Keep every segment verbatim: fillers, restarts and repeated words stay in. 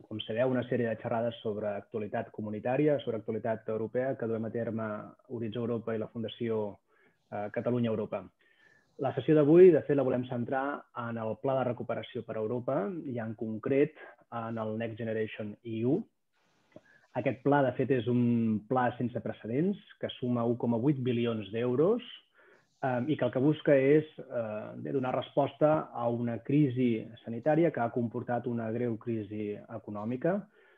com sabeu, una sèrie de xerrades sobre actualitat comunitària, sobre actualitat europea, que duem a terme Horitzó Europa i la Fundació Catalunya Europa. La sessió d'avui, de fet, la volem centrar en el Pla de Recuperació per a Europa i en concret en el Next Generation E U. Aquest pla, de fet, és un pla sense precedents que suma un coma vuit bilions d'euros i que el que busca és donar resposta a una crisi sanitària que ha comportat una greu crisi econòmica.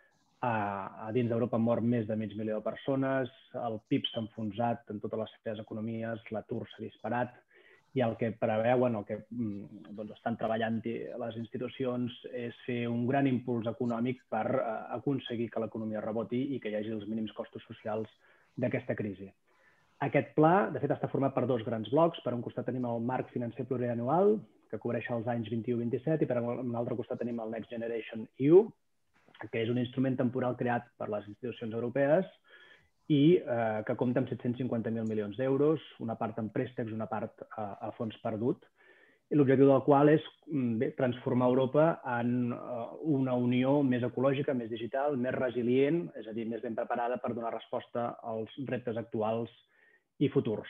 A dins d'Europa han mort més de mig milió de persones, el P I B s'ha enfonsat en totes les seves economies, l'atur s'ha disparat i el que preveuen, el que estan treballant les institucions és fer un gran impuls econòmic per aconseguir que l'economia reboti i que hi hagi els mínims costos socials d'aquesta crisi. Aquest pla, de fet, està format per dos grans blocs. Per un costat tenim el marc financer plurianual, que cobreix els anys vint-i-u vint-i-set, i per un altre costat tenim el Next Generation E U, que és un instrument temporal creat per les institucions europees i que compta amb set-cents cinquanta mil milions d'euros, una part en préstecs i una part a fons perdut, i l'objectiu del qual és transformar Europa en una unió més ecològica, més digital, més resilient, és a dir, més ben preparada per donar resposta als reptes actuals i futurs.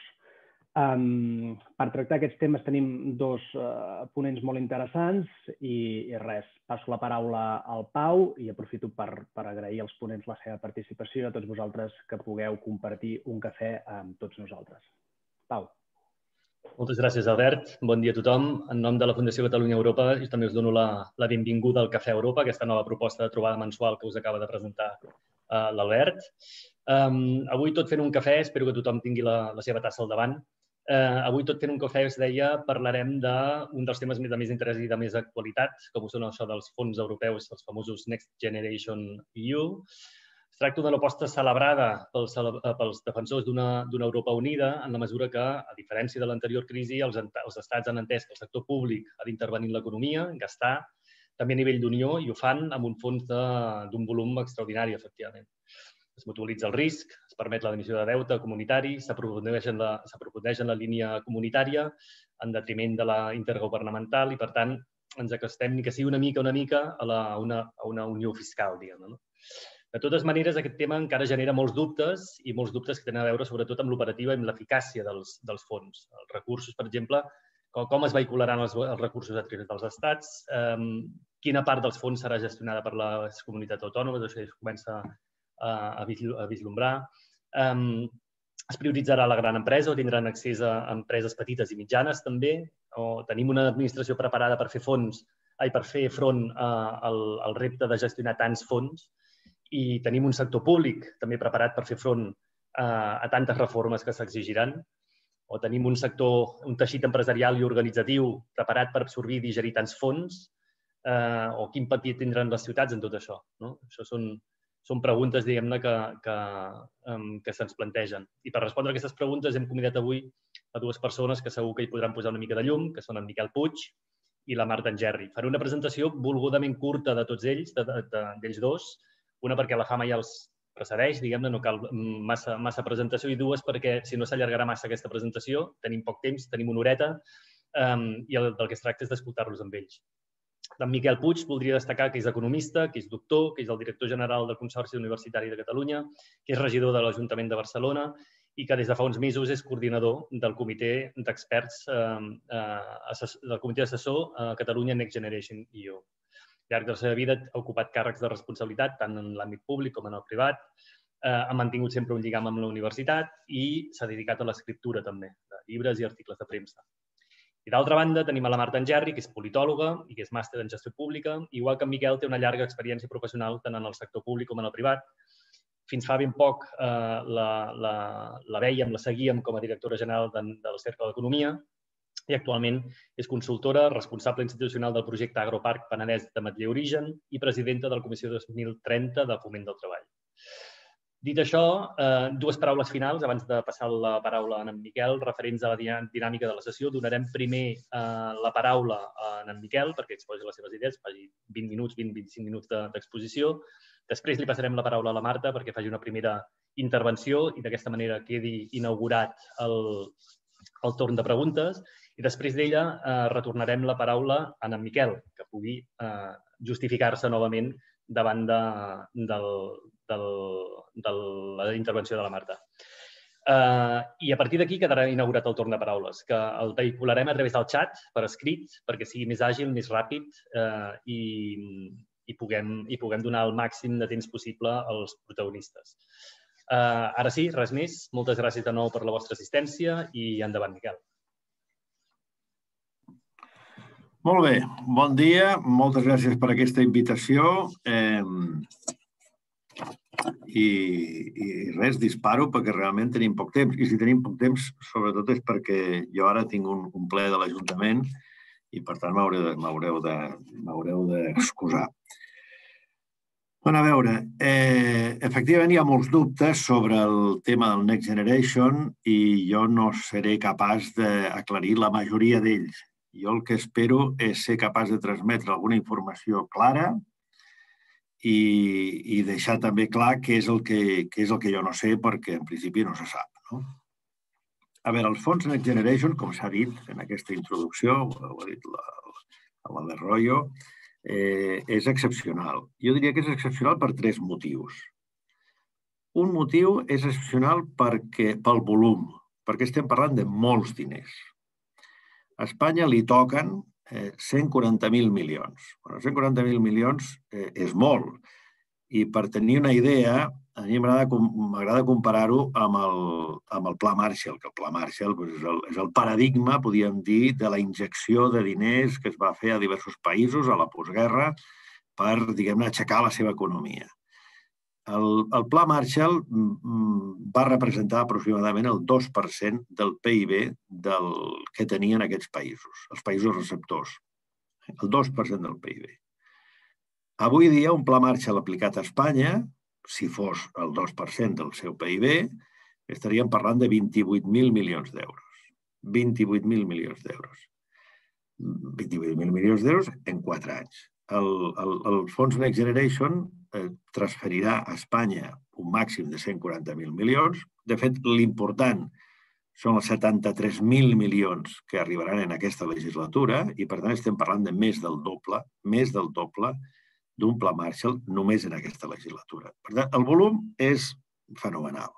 Per tractar aquests temes tenim dos ponents molt interessants i res, passo la paraula al Pau i aprofito per agrair als ponents la seva participació i a tots vosaltres que pugueu compartir un cafè amb tots nosaltres. Pau. Moltes gràcies, Albert. Bon dia a tothom. En nom de la Fundació Catalunya Europa, jo també us dono la benvinguda al Cafè Europa, aquesta nova proposta de trobada mensual que us acaba de presentar l'Albert. Avui, tot fent un cafè, espero que tothom tingui la seva tassa al davant. Avui, tot fent un cafè, us deia, parlarem d'un dels temes de més interès i de més actualitat, com ho són això dels fons europeus, els famosos Next Generation E U. Es tracta d'una aposta celebrada pels defensors d'una Europa unida, en la mesura que, a diferència de l'anterior crisi, els estats han entès que el sector públic ha d'intervenir en l'economia, gastar, també a nivell d'unió, i ho fan amb un fons d'un volum extraordinari, efectivament. Es mutualitza el risc, es permet la dimissió de deute comunitari, s'aprofundeix en la línia comunitària en detriment de la intergovernamental i, per tant, ens acostem, ni que sigui una mica, una mica, a una unió fiscal, diguem-ne. De totes maneres, aquest tema encara genera molts dubtes i molts dubtes que tenen a veure sobretot amb l'operativa i amb l'eficàcia dels fons. Els recursos, per exemple, com es vehicularan els recursos a través dels estats, quina part dels fons serà gestionada per les comunitats autònomes, això es comença a vislumbrar. Es prioritzarà la gran empresa o tindran accés a empreses petites i mitjanes també, o tenim una administració preparada per fer fons, ai, per fer front al repte de gestionar tants fons, i tenim un sector públic també preparat per fer front a tantes reformes que s'exigiran, o tenim un sector, un teixit empresarial i organitzatiu preparat per absorbir i digerir tants fons, o quin paper tindran les ciutats en tot això. Això són Són preguntes, diguem-ne, que se'ns plantegen. I per respondre a aquestes preguntes hem convidat avui a dues persones que segur que hi podran posar una mica de llum, que són en Miquel Puig i la Marta Engerri. Faré una presentació volgudament curta de tots ells, d'ells dos, una perquè la fama ja els precedeix, diguem-ne, no cal massa presentació, i dues perquè, si no s'allargarà massa aquesta presentació, tenim poc temps, tenim una horeta, i del que es tracta és d'escoltar-los amb ells. En Miquel Puig voldria destacar que és economista, que és doctor, que és el director general del Consorci Universitari de Catalunya, que és regidor de l'Ajuntament de Barcelona i que des de fa uns mesos és coordinador del comitè d'experts, del comitè assessor Catalunya Next Generation E U. Al llarg de la seva vida ha ocupat càrrecs de responsabilitat tant en l'àmbit públic com en el privat, ha mantingut sempre un lligam amb la universitat i s'ha dedicat a l'escriptura també, de llibres i articles de premsa. I d'altra banda tenim a la Marta Engerri, que és politòloga i que és màster en gestió pública, igual que en Miquel té una llarga experiència professional tant en el sector públic com en el privat. Fins fa ben poc la vèiem, la seguíem com a directora general del Cercle d'Economia i actualment és consultora, responsable institucional del projecte Agroparc Penedès de Matller Origen i presidenta de la Comissió dos mil trenta de Foment del Treball. Dit això, dues paraules finals, abans de passar la paraula a en Miquel, referents a la dinàmica de la sessió. Donarem primer la paraula a en Miquel perquè exposi les seves idees, faci vint minuts, vint a vint-i-cinc minuts d'exposició. Després li passarem la paraula a la Marta perquè faci una primera intervenció i d'aquesta manera quedi inaugurat el torn de preguntes. I després d'ella retornarem la paraula a en Miquel, que pugui justificar-se novament davant de, del, del, de la intervenció de la Marta. Uh, I a partir d'aquí quedarà inaugurat el torn de paraules, que el vehicularem a través del xat, per escrit, perquè sigui més àgil, més ràpid uh, i, i, puguem, i puguem donar el màxim de temps possible als protagonistes. Uh, ara sí, res més. Moltes gràcies de nou per la vostra assistència i endavant, Miquel. Molt bé, bon dia. Moltes gràcies per aquesta invitació. Eh, i, I res, disparo perquè realment tenim poc temps. I si tenim poc temps, sobretot és perquè jo ara tinc un, un ple de l'Ajuntament i per tant m'haureu de, m'haureu d'excusar. Bueno, a veure, eh, efectivament hi ha molts dubtes sobre el tema del Next Generation i jo no seré capaç d'aclarir la majoria d'ells. Jo el que espero és ser capaç de transmetre alguna informació clara i, i deixar també clar què és, el que, què és el que jo no sé, perquè en principi no se sap. No? A veure, els fons Next Generation, com s'ha dit en aquesta introducció, ho ha dit l'Albert Royo, eh, és excepcional. Jo diria que és excepcional per tres motius. Un motiu és excepcional perquè, pel volum, perquè estem parlant de molts diners. A Espanya li toquen eh, cent quaranta mil milions. Bueno, cent quaranta mil milions eh, és molt. I per tenir una idea, a mi m'agrada comparar-ho amb, el, amb el Pla Marshall, que el Pla Marshall doncs, és, el, és el paradigma, podríem dir, de la injecció de diners que es va fer a diversos països a la postguerra per, diguem-ne, aixecar la seva economia. El, el Pla Marshall va representar aproximadament el dos per cent del P I B del que tenien aquests països, els països receptors. El dos per cent del P I B. Avui dia, un Pla Marshall aplicat a Espanya, si fos el dos per cent del seu P I B, estaríem parlant de vint-i-vuit mil milions d'euros. vint-i-vuit mil milions d'euros. vint-i-vuit mil milions d'euros en quatre anys. El, el, el fons Next Generation eh, transferirà a Espanya un màxim de cent quaranta mil milions. De fet, l'important són els setanta-tres mil milions que arribaran en aquesta legislatura i, per tant, estem parlant de més del doble, més del doble d'un Pla Marshall només en aquesta legislatura. Per tant, el volum és fenomenal.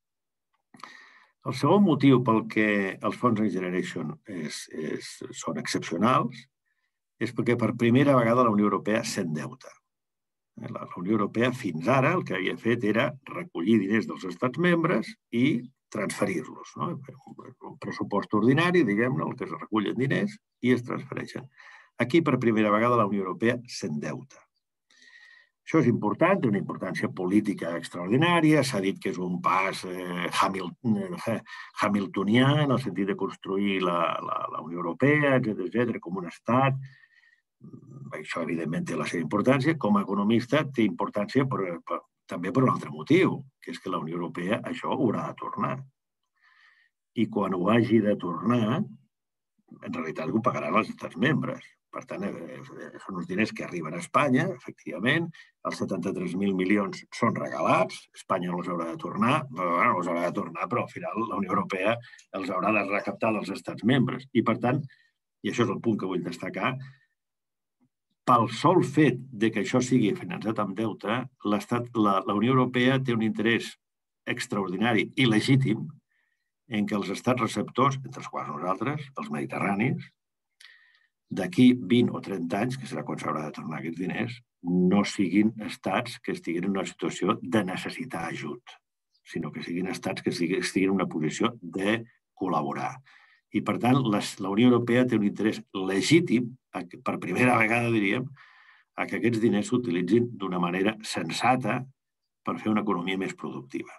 El segon motiu pel que els fons Next Generation és, és, són excepcionals és perquè per primera vegada la Unió Europea s'endeuta. La Unió Europea fins ara el que havia fet era recollir diners dels estats membres i transferir-los. No? Un pressupost ordinari, diguem-ne, el que es recullen diners i es transfereixen. Aquí per primera vegada la Unió Europea s'endeuta. Això és important, té una importància política extraordinària, s'ha dit que és un pas eh, hamiltonià en el sentit de construir la, la, la Unió Europea, etcètera, etcètera, com un estat. Això, evidentment, té la seva importància. Com a economista, té importància per, per, també per un altre motiu, que és que la Unió Europea això ho haurà de tornar. I quan ho hagi de tornar, en realitat ho pagaran els estats membres. Per tant, són uns diners que arriben a Espanya, efectivament. Els setanta-tres mil milions són regalats. Espanya no els haurà de tornar. Bueno, els haurà de tornar, però al final la Unió Europea els haurà de recaptar dels estats membres. I, per tant, i això és el punt que vull destacar, pel sol fet de que això sigui finançat amb deute, la, la Unió Europea té un interès extraordinari i legítim en què els estats receptors, entre els quals nosaltres, els mediterranis, d'aquí vint o trenta anys, que serà quan s'haurà de tornar aquests diners, no siguin estats que estiguin en una situació de necessitar ajut, sinó que siguin estats que estiguin en una posició de col·laborar. I, per tant, la Unió Europea té un interès legítim, per primera vegada, diríem, a que aquests diners s'utilitzin d'una manera sensata per fer una economia més productiva.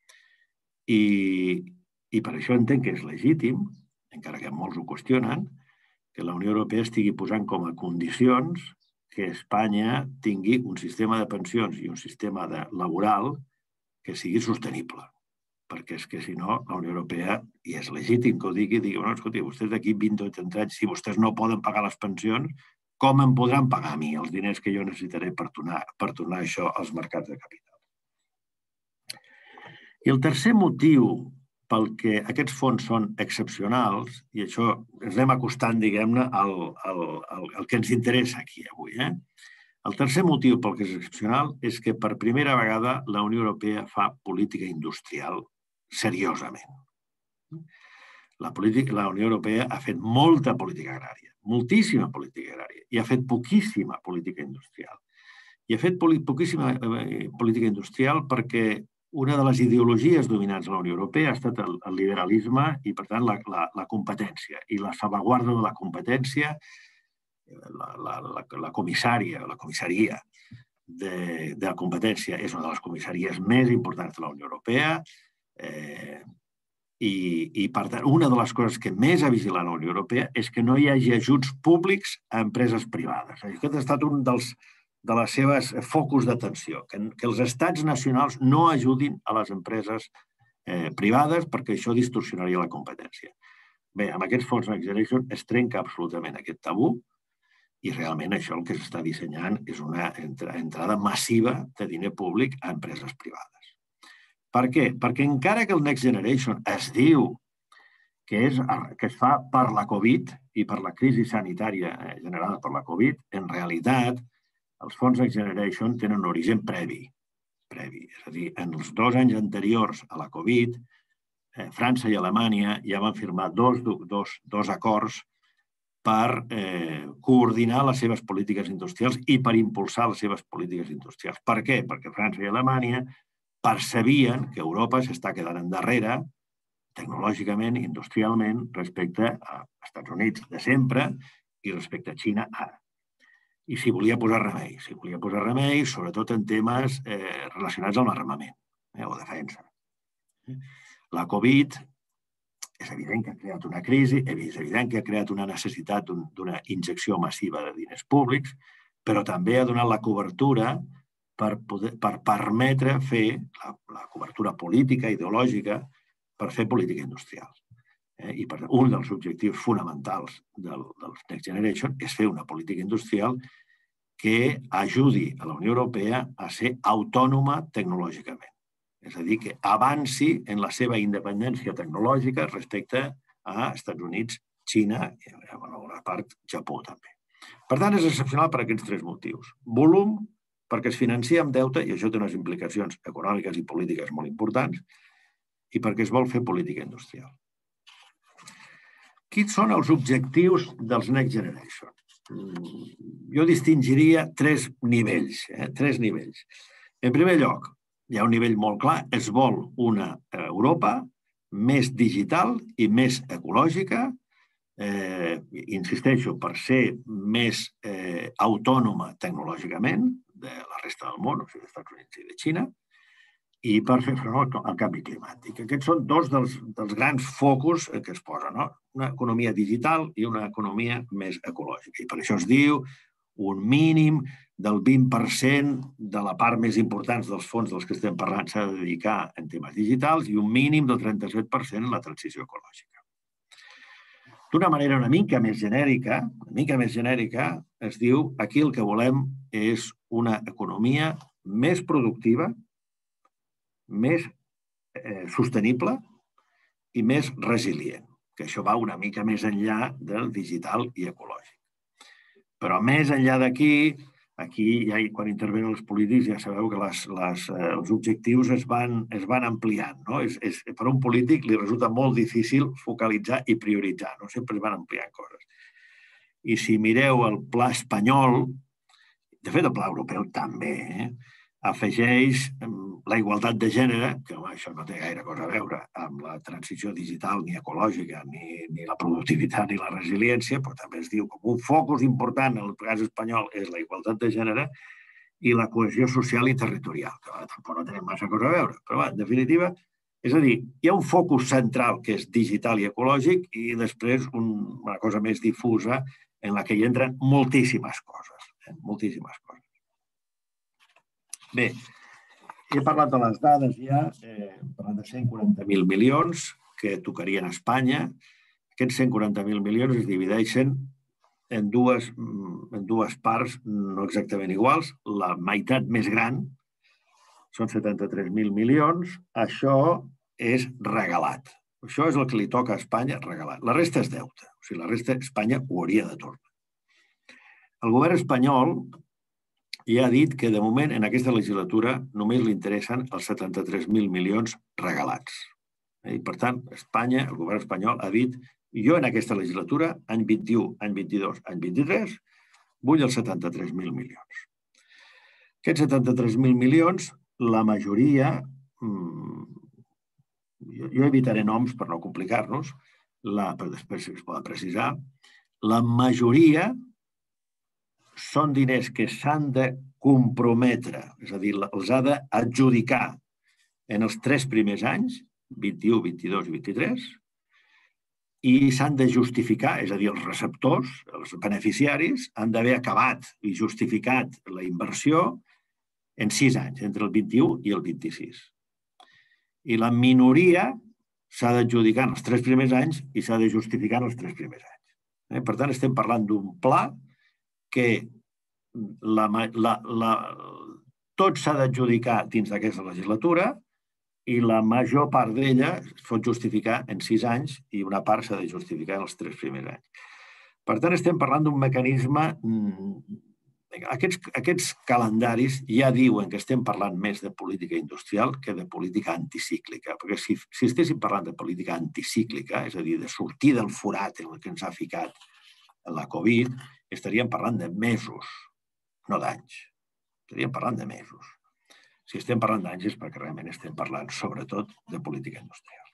I, i per això entenc que és legítim, encara que molts ho qüestionen, que la Unió Europea estigui posant com a condicions que Espanya tingui un sistema de pensions i un sistema de laboral que sigui sostenible. Perquè és que, si no, la Unió Europea, i és legítim que ho digui, digui, bueno, escolti, vostès d'aquí vint o trenta anys, si vostès no poden pagar les pensions, com em podran pagar a mi els diners que jo necessitaré per tornar, per tornar això als mercats de capital? I el tercer motiu pel que aquests fons són excepcionals, i això ens anem acostant, diguem-ne, al, al, al, al que ens interessa aquí avui, eh? El tercer motiu pel que és excepcional és que per primera vegada la Unió Europea fa política industrial seriosament. La, política, la Unió Europea ha fet molta política agrària, moltíssima política agrària, i ha fet poquíssima política industrial. I ha fet poquíssima política industrial perquè una de les ideologies dominants de la Unió Europea ha estat el, el liberalisme i, per tant, la, la, la competència. I la salvaguarda de la competència, la, la, la, la comissària, la comissaria de, de la competència és una de les comissaries més importants de la Unió Europea eh, i, i, per tant, una de les coses que més ha vigilat la Unió Europea és que no hi hagi ajuts públics a empreses privades. Aquest ha estat un dels de les seves focus d'atenció, que, que els estats nacionals no ajudin a les empreses eh, privades perquè això distorsionaria la competència. Bé, amb aquests fons Next Generation es trenca absolutament aquest tabú i realment això el que s'està dissenyant és una entrada massiva de diner públic a empreses privades. Per què? Perquè encara que el Next Generation es diu que, és, que es fa per la Covid i per la crisi sanitària generada per la Covid, en realitat els fons Next Generation tenen un origen previ. previ. És a dir, en els dos anys anteriors a la Covid, eh, França i Alemanya ja van firmar dos, dos, dos acords per eh, coordinar les seves polítiques industrials i per impulsar les seves polítiques industrials. Per què? Perquè França i Alemanya percebien que Europa s'està quedant endarrere tecnològicament, industrialment, respecte als Estats Units de sempre i respecte a Xina ara. I s'hi volia posar remei. S'hi volia posar remei, sobretot en temes eh, relacionats amb l'armament eh, o defensa. La Covid és evident que ha creat una crisi, és evident que ha creat una necessitat d'una injecció massiva de diners públics, però també ha donat la cobertura per, poder, per permetre fer la, la cobertura política, ideològica, per fer política industrial. Eh? I per tant, un dels objectius fonamentals del, del Next Generation és fer una política industrial que ajudi a la Unió Europea a ser autònoma tecnològicament. És a dir, que avanci en la seva independència tecnològica respecte a Estats Units, Xina i, en alguna part, Japó també. Per tant, és excepcional per aquests tres motius. Volum, perquè es financia amb deute, i això té unes implicacions econòmiques i polítiques molt importants, i perquè es vol fer política industrial. Quins són els objectius dels Next Generation? Jo distingiria tres nivells. Eh? Tres nivells. En primer lloc, hi ha un nivell molt clar, es vol una Europa més digital i més ecològica, eh, insisteixo, per ser més eh, autònoma tecnològicament de la resta del món, o sigui, dels Estats Units i de Xina, i per fer front al canvi climàtic. Aquests són dos dels, dels grans focus que es posen, no? Una economia digital i una economia més ecològica. I per això es diu un mínim del vint per cent de la part més important dels fons dels que estem parlant s'ha de dedicar en temes digitals i un mínim del trenta-set per cent en la transició ecològica. D'una manera una mica més genèrica, una mica més genèrica, es diu aquí el que volem és una economia més productiva, més eh, sostenible i més resilient, que això va una mica més enllà del digital i ecològic. Però més enllà d'aquí, aquí ja quan intervenen els polítics ja sabeu que les, les, eh, els objectius es van, es van ampliant. No? És, és, per a un polític li resulta molt difícil focalitzar i prioritzar, no? Sempre es van ampliant coses. I si mireu el pla espanyol, de fet el pla europeu també, eh? afegeix la igualtat de gènere, que home, això no té gaire cosa a veure amb la transició digital ni ecològica, ni, ni la productivitat ni la resiliència, però també es diu com un focus important en el cas espanyol és la igualtat de gènere i la cohesió social i territorial, que bueno, tampoc no tenen massa cosa a veure. Però, bueno, en definitiva, és a dir, hi ha un focus central que és digital i ecològic i després un, una cosa més difusa en la que hi entren moltíssimes coses, eh? moltíssimes coses. Bé, he parlat de les dades ja, eh, parlant de cent quaranta mil milions que tocarien a Espanya. Aquests cent quaranta mil milions es divideixen en dues, en dues parts no exactament iguals. La meitat més gran són setanta-tres mil milions. Això és regalat. Això és el que li toca a Espanya, regalat. La resta és deute. O sigui, la resta Espanya ho hauria de tornar. El govern espanyol i ha dit que, de moment, en aquesta legislatura només li interessen els setanta-tres mil milions regalats. I, per tant, Espanya, el govern espanyol, ha dit jo en aquesta legislatura, any vint-i-u, any vint-i-dos, any vint-i-tres, vull els setanta-tres mil milions. Aquests setanta-tres mil milions, la majoria, jo evitaré noms per no complicar-nos, però després es poden precisar, la majoria són diners que s'han de comprometre, és a dir, els ha d'adjudicar en els tres primers anys, vint-i-u, vint-i-dos i vint-i-tres, i s'han de justificar, és a dir, els receptors, els beneficiaris, han d'haver acabat i justificat la inversió en sis anys, entre el vint-i-u i el vint-i-sis. I la minoria s'ha d'adjudicar en els tres primers anys i s'ha de justificar en els tres primers anys. Per tant, estem parlant d'un pla que la, la, la, tot s'ha d'adjudicar dins d'aquesta legislatura i la major part d'ella es pot justificar en sis anys i una part s'ha de justificar en els tres primers anys. Per tant, estem parlant d'un mecanisme... Aquests, aquests calendaris ja diuen que estem parlant més de política industrial que de política anticíclica, perquè si, si estéssim parlant de política anticíclica, és a dir, de sortir del forat en el que ens ha ficat la Covid, estaríem parlant de mesos, no d'anys. Estaríem parlant de mesos. Si estem parlant d'anys és perquè realment estem parlant sobretot de política industrial.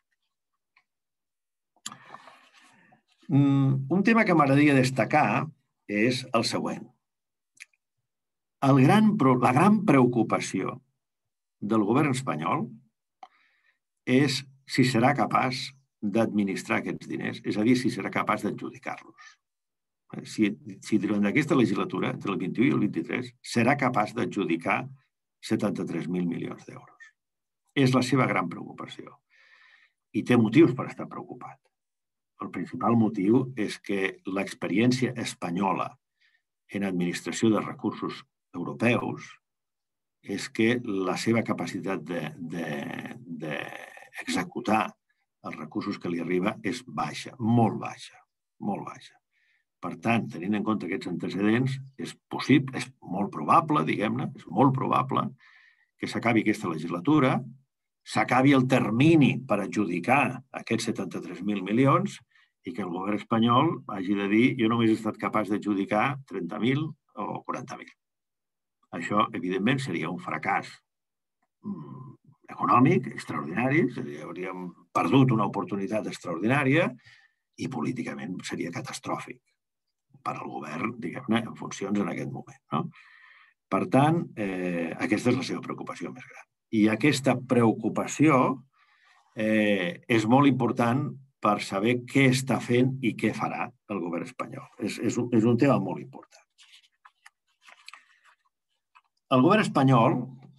Un tema que m'agradaria destacar és el següent. El gran, la gran preocupació del govern espanyol és si serà capaç d'administrar aquests diners, és a dir, si serà capaç d'adjudicar-los. Si, si durant aquesta legislatura, entre el vint-i-u i el vint-i-tres, serà capaç d'adjudicar setanta-tres mil milions d'euros. És la seva gran preocupació. I té motius per estar preocupat. El principal motiu és que l'experiència espanyola en administració de recursos europeus és que la seva capacitat d'executar els recursos que li arriba és baixa, molt baixa, molt baixa. Per tant, tenint en compte aquests antecedents, és possible, és molt probable, diguem-ne, és molt probable que s'acabi aquesta legislatura, s'acabi el termini per adjudicar aquests setanta-tres mil milions i que el govern espanyol hagi de dir jo només he estat capaç d'adjudicar trenta mil o quaranta mil. Això, evidentment, seria un fracàs econòmic extraordinari, hauríem perdut una oportunitat extraordinària i políticament seria catastròfic per al govern, diguem-ne, en funcions en aquest moment. No? Per tant, eh, aquesta és la seva preocupació més gran. I aquesta preocupació eh, és molt important per saber què està fent i què farà el govern espanyol. És, és, un, és un tema molt important. El govern espanyol,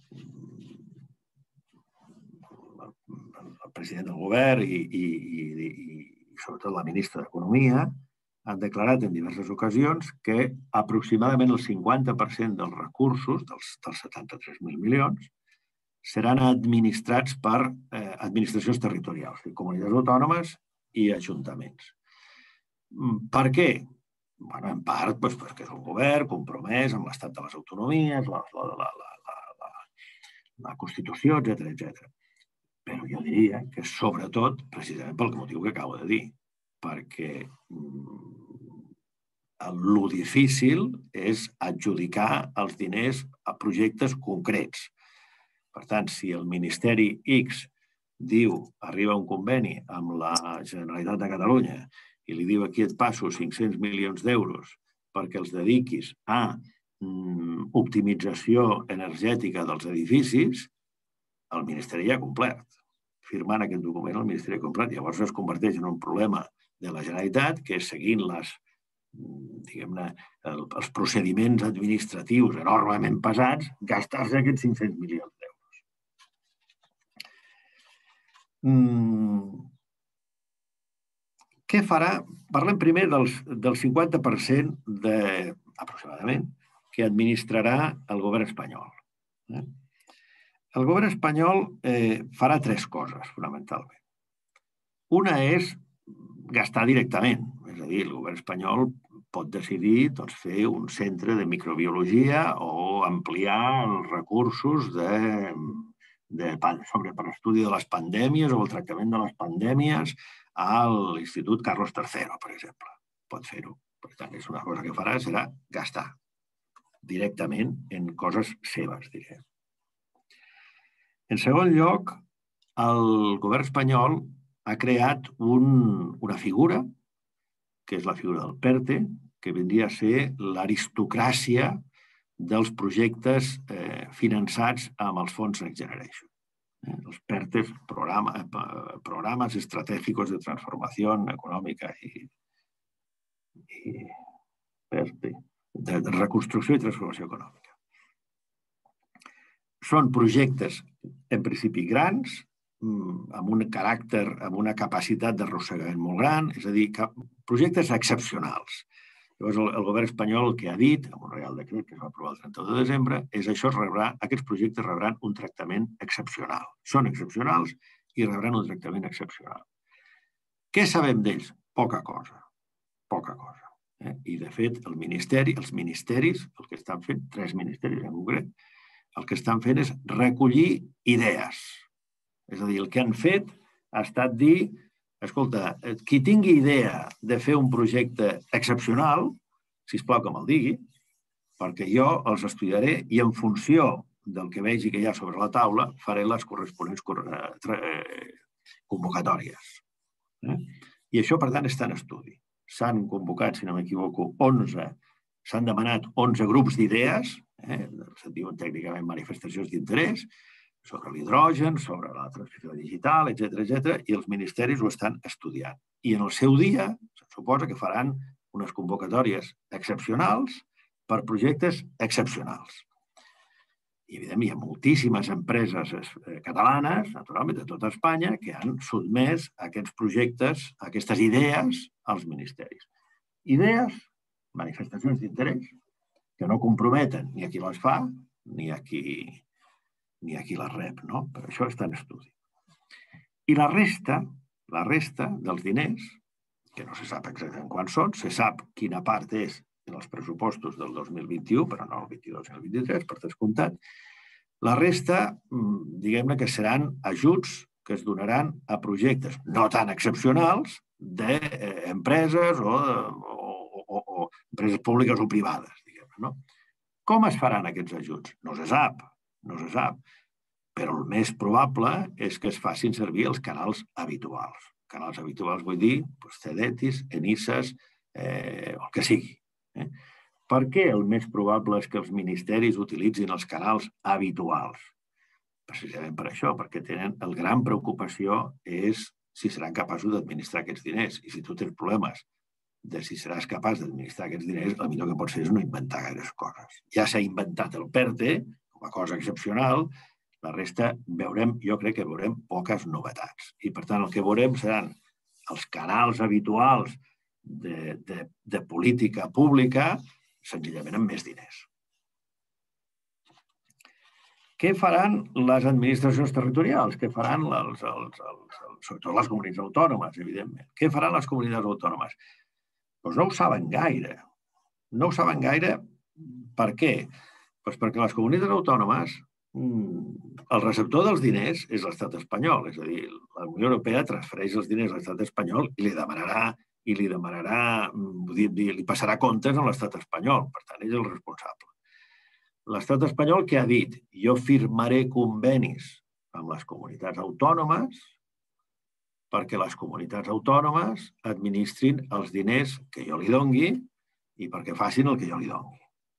el president del govern i, i, i, i sobretot la ministra d'Economia han declarat en diverses ocasions que aproximadament el cinquanta per cent dels recursos, dels, dels setanta-tres mil milions, seran administrats per eh, administracions territorials, comunitats autònomes i ajuntaments. Per què? Bueno, en part, doncs, perquè és un govern compromès amb l'estat de les autonomies, la, la, la, la, la, la Constitució, etcètera, etcètera. Però jo diria que sobretot, precisament pel motiu que acabo de dir, perquè lo difícil és adjudicar els diners a projectes concrets. Per tant, si el Ministeri X diu, arriba un conveni amb la Generalitat de Catalunya i li diu aquí et passo cinc-cents milions d'euros perquè els dediquis a mm, optimització energètica dels edificis, el Ministeri ja ha complert. Firmant aquest document, el Ministeri ha complert. Llavors es converteix en un problema de la Generalitat que és seguint les, diguem-ne, el, els procediments administratius enormement pesats, gastar-se aquests cinc-cents milions d'euros. Mm. Què farà? Parlem primer dels, del cinquanta per cent de, aproximadament, que administrarà el govern espanyol. El govern espanyol eh, farà tres coses, fonamentalment. Una és gastar directament, és a dir, el govern espanyol pot decidir fer un centre de microbiologia o ampliar els recursos per l'estudi de les pandèmies o el tractament de les pandèmies a l'Institut Carlos tercero, per exemple. Pot fer-ho. Per tant, és una cosa que farà, serà gastar directament en coses seves, diré. En segon lloc, el govern espanyol ha creat una figura, que és la figura del PERTE, que vindria a ser l'aristocràcia dels projectes finançats amb els fons Next Generation. Els PERTEs, Programas Estratégicos de Transformación Econòmica i PERTE, de reconstrucció i transformació econòmica. Són projectes, en principi, grans, amb un caràcter, amb una capacitat d'arrossegament molt gran, és a dir, projectes excepcionals. Llavors, el govern espanyol el que ha dit, amb un reial decret que es va aprovar el trenta-u de desembre, és això, aquests projectes rebran un tractament excepcional. Són excepcionals i rebran un tractament excepcional. Què sabem d'ells? Poca cosa. Poca cosa. I, de fet, el ministeri, els ministeris, el que estan fent, tres ministeris en concret, el que estan fent és recollir idees. És a dir, el que han fet ha estat dir, escolta, qui tingui idea de fer un projecte excepcional, sisplau que me'l digui, perquè jo els estudiaré i en funció del que vegi que hi ha sobre la taula faré les corresponents convocatòries. I això, per tant, està en estudi. S'han convocat, si no m'equivoco, onze, s'han demanat onze grups d'idees, se'n diuen tècnicament manifestacions d'interès, sobre l'hidrogen, sobre la transició digital, etcètera, etcètera, i els ministeris ho estan estudiant. I en el seu dia, se suposa que faran unes convocatòries excepcionals per projectes excepcionals. I, evidentment, hi ha moltíssimes empreses catalanes, naturalment, de tota Espanya, que han sotmès aquests projectes, aquestes idees, als ministeris. Idees, manifestacions d'interès, que no comprometen ni a qui les fa, ni a qui... ni a qui la rep, no? Per això està en estudi. I la resta, la resta dels diners, que no se sap exactament quants són, se sap quina part és en els pressupostos del dos mil vint-i-u, però no el vint-i-dos ni el vint-i-tres, per descomptat. La resta, diguem-ne que seran ajuts que es donaran a projectes no tan excepcionals d'empreses o empreses públiques o privades, diguem-ne, no? Com es faran aquests ajuts? No se sap. No se sap, però el més probable és que es facin servir els canals habituals. Canals habituals vull dir CEDETIS, ENISAs, el que sigui. Per què el més probable és que els ministeris utilitzin els canals habituals? Precisament per això, perquè tenen la gran preocupació és si seran capaços d'administrar aquests diners. I si tu tens problemes de si seràs capaç d'administrar aquests diners, el millor que pots fer és no inventar gaires coses. Ja s'ha inventat el PERTE, com a cosa excepcional, la resta veurem, jo crec que veurem poques novetats. I, per tant, el que veurem seran els canals habituals de, de, de política pública, senzillament amb més diners. Què faran les administracions territorials? Què faran les, els, els, sobretot les comunitats autònomes, evidentment? Què faran les comunitats autònomes? Doncs no ho saben gaire. No ho saben gaire per què? Doncs perquè les comunitats autònomes, el receptor dels diners és l'estat espanyol. És a dir, la Unió Europea transfereix els diners a l'estat espanyol i li demanarà, i li demanarà, li passarà comptes a l'estat espanyol. Per tant, ell és el responsable. L'estat espanyol què ha dit? Jo firmaré convenis amb les comunitats autònomes perquè les comunitats autònomes administrin els diners que jo li dongui i perquè facin el que jo li dongui.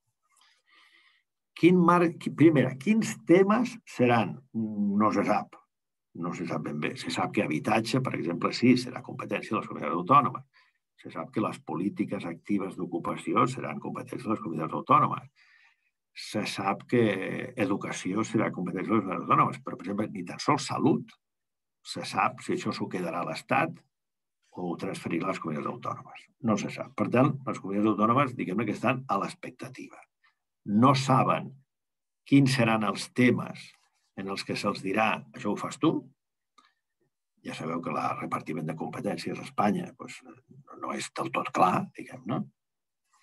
Quin marc, primera, quins temes seran? No se sap. No se sap ben bé. Se sap que habitatge, per exemple, sí, serà competència de les comunitats autònomes. Se sap que les polítiques actives d'ocupació seran competència de les comunitats autònomes. Se sap que educació serà competència de les comunitats autònomes, però, per exemple, ni tan sols salut se sap si això s'ho quedarà a l'Estat o ho transferirà a les comunitats autònomes. No se sap. Per tant, les comunitats autònomes, diguem-ne que estan a l'expectativa. No saben quins seran els temes en els que se'ls dirà això ho fas tu. Ja sabeu que el repartiment de competències a Espanya no és del tot clar, diguem-ne.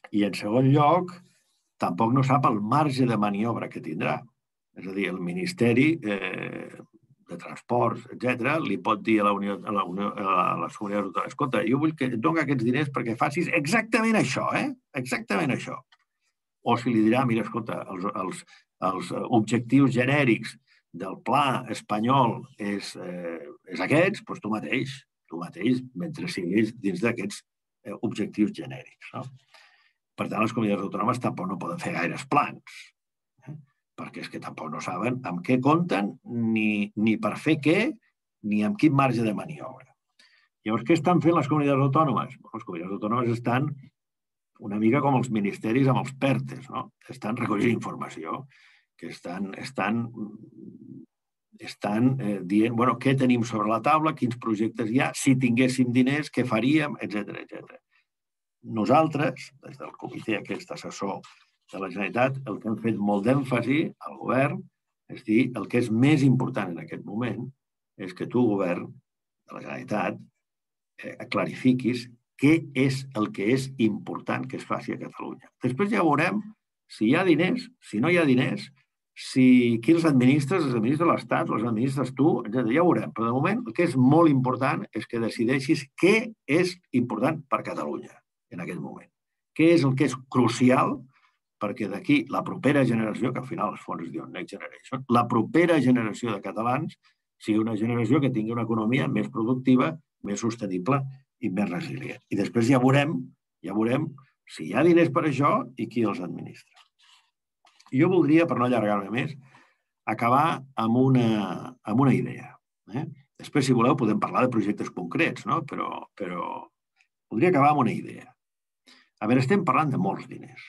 I, en segon lloc, tampoc no sap el marge de maniobra que tindrà. És a dir, el Ministeri eh, de Transports, etcètera, li pot dir a la Unió, a la Unió, a les comunitats autònomes, escolta, jo vull que et doni aquests diners perquè facis exactament això, eh? Exactament això. O si li dirà, mira, escolta, els, els, els objectius genèrics del pla espanyol és, eh, és aquests, doncs tu mateix, tu mateix, mentre siguis dins d'aquests eh, objectius genèrics. No? Per tant, les comunitats autònomes tampoc no poden fer gaires plans, eh? perquè és que tampoc no saben amb què compten, ni, ni per fer què, ni amb quin marge de maniobra. Llavors, què estan fent les comunitats autònomes? Bueno, les comunitats autònomes estan una mica com els ministeris amb els PERTEs, no? Estan recollint informació, que estan, estan, estan eh, dient, bueno, què tenim sobre la taula, quins projectes hi ha, si tinguéssim diners, què faríem, etcètera, etcètera. Nosaltres, des del comitè aquest assessor de la Generalitat, el que hem fet molt d'èmfasi al govern és dir, el que és més important en aquest moment és que tu, govern de la Generalitat, eh, clarifiquis què és el que és important que es faci a Catalunya. Després ja veurem si hi ha diners, si no hi ha diners, si qui els administra, els administra l'Estat, els administres tu, etcètera. Ja ho veurem. Però de moment el que és molt important és que decideixis què és important per Catalunya en aquest moment. Què és el que és crucial perquè d'aquí la propera generació, que al final els fons es diuen Next Generation, la propera generació de catalans sigui una generació que tingui una economia més productiva, més sostenible i més resilient. I després ja veurem, ja veurem si hi ha diners per això i qui els administra. Jo voldria, per no allargar-me més, acabar amb una, amb una idea. Eh? Després, si voleu, podem parlar de projectes concrets, no? però, però voldria acabar amb una idea. A veure, estem parlant de molts diners.